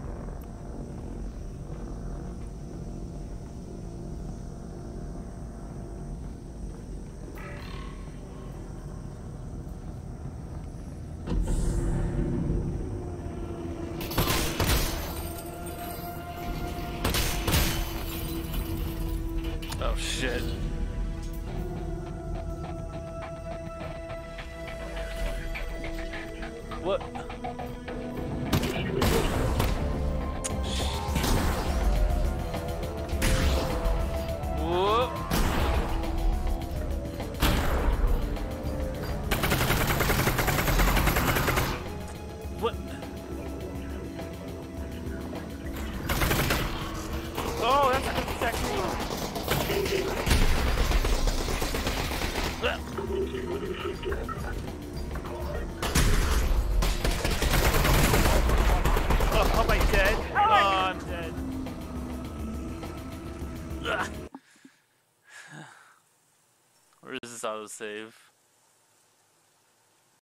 Oh shit. What? Whoop. What? Oh, that's a good technique. Oh, am I dead? Oh, I'm dead. Where is this autosave?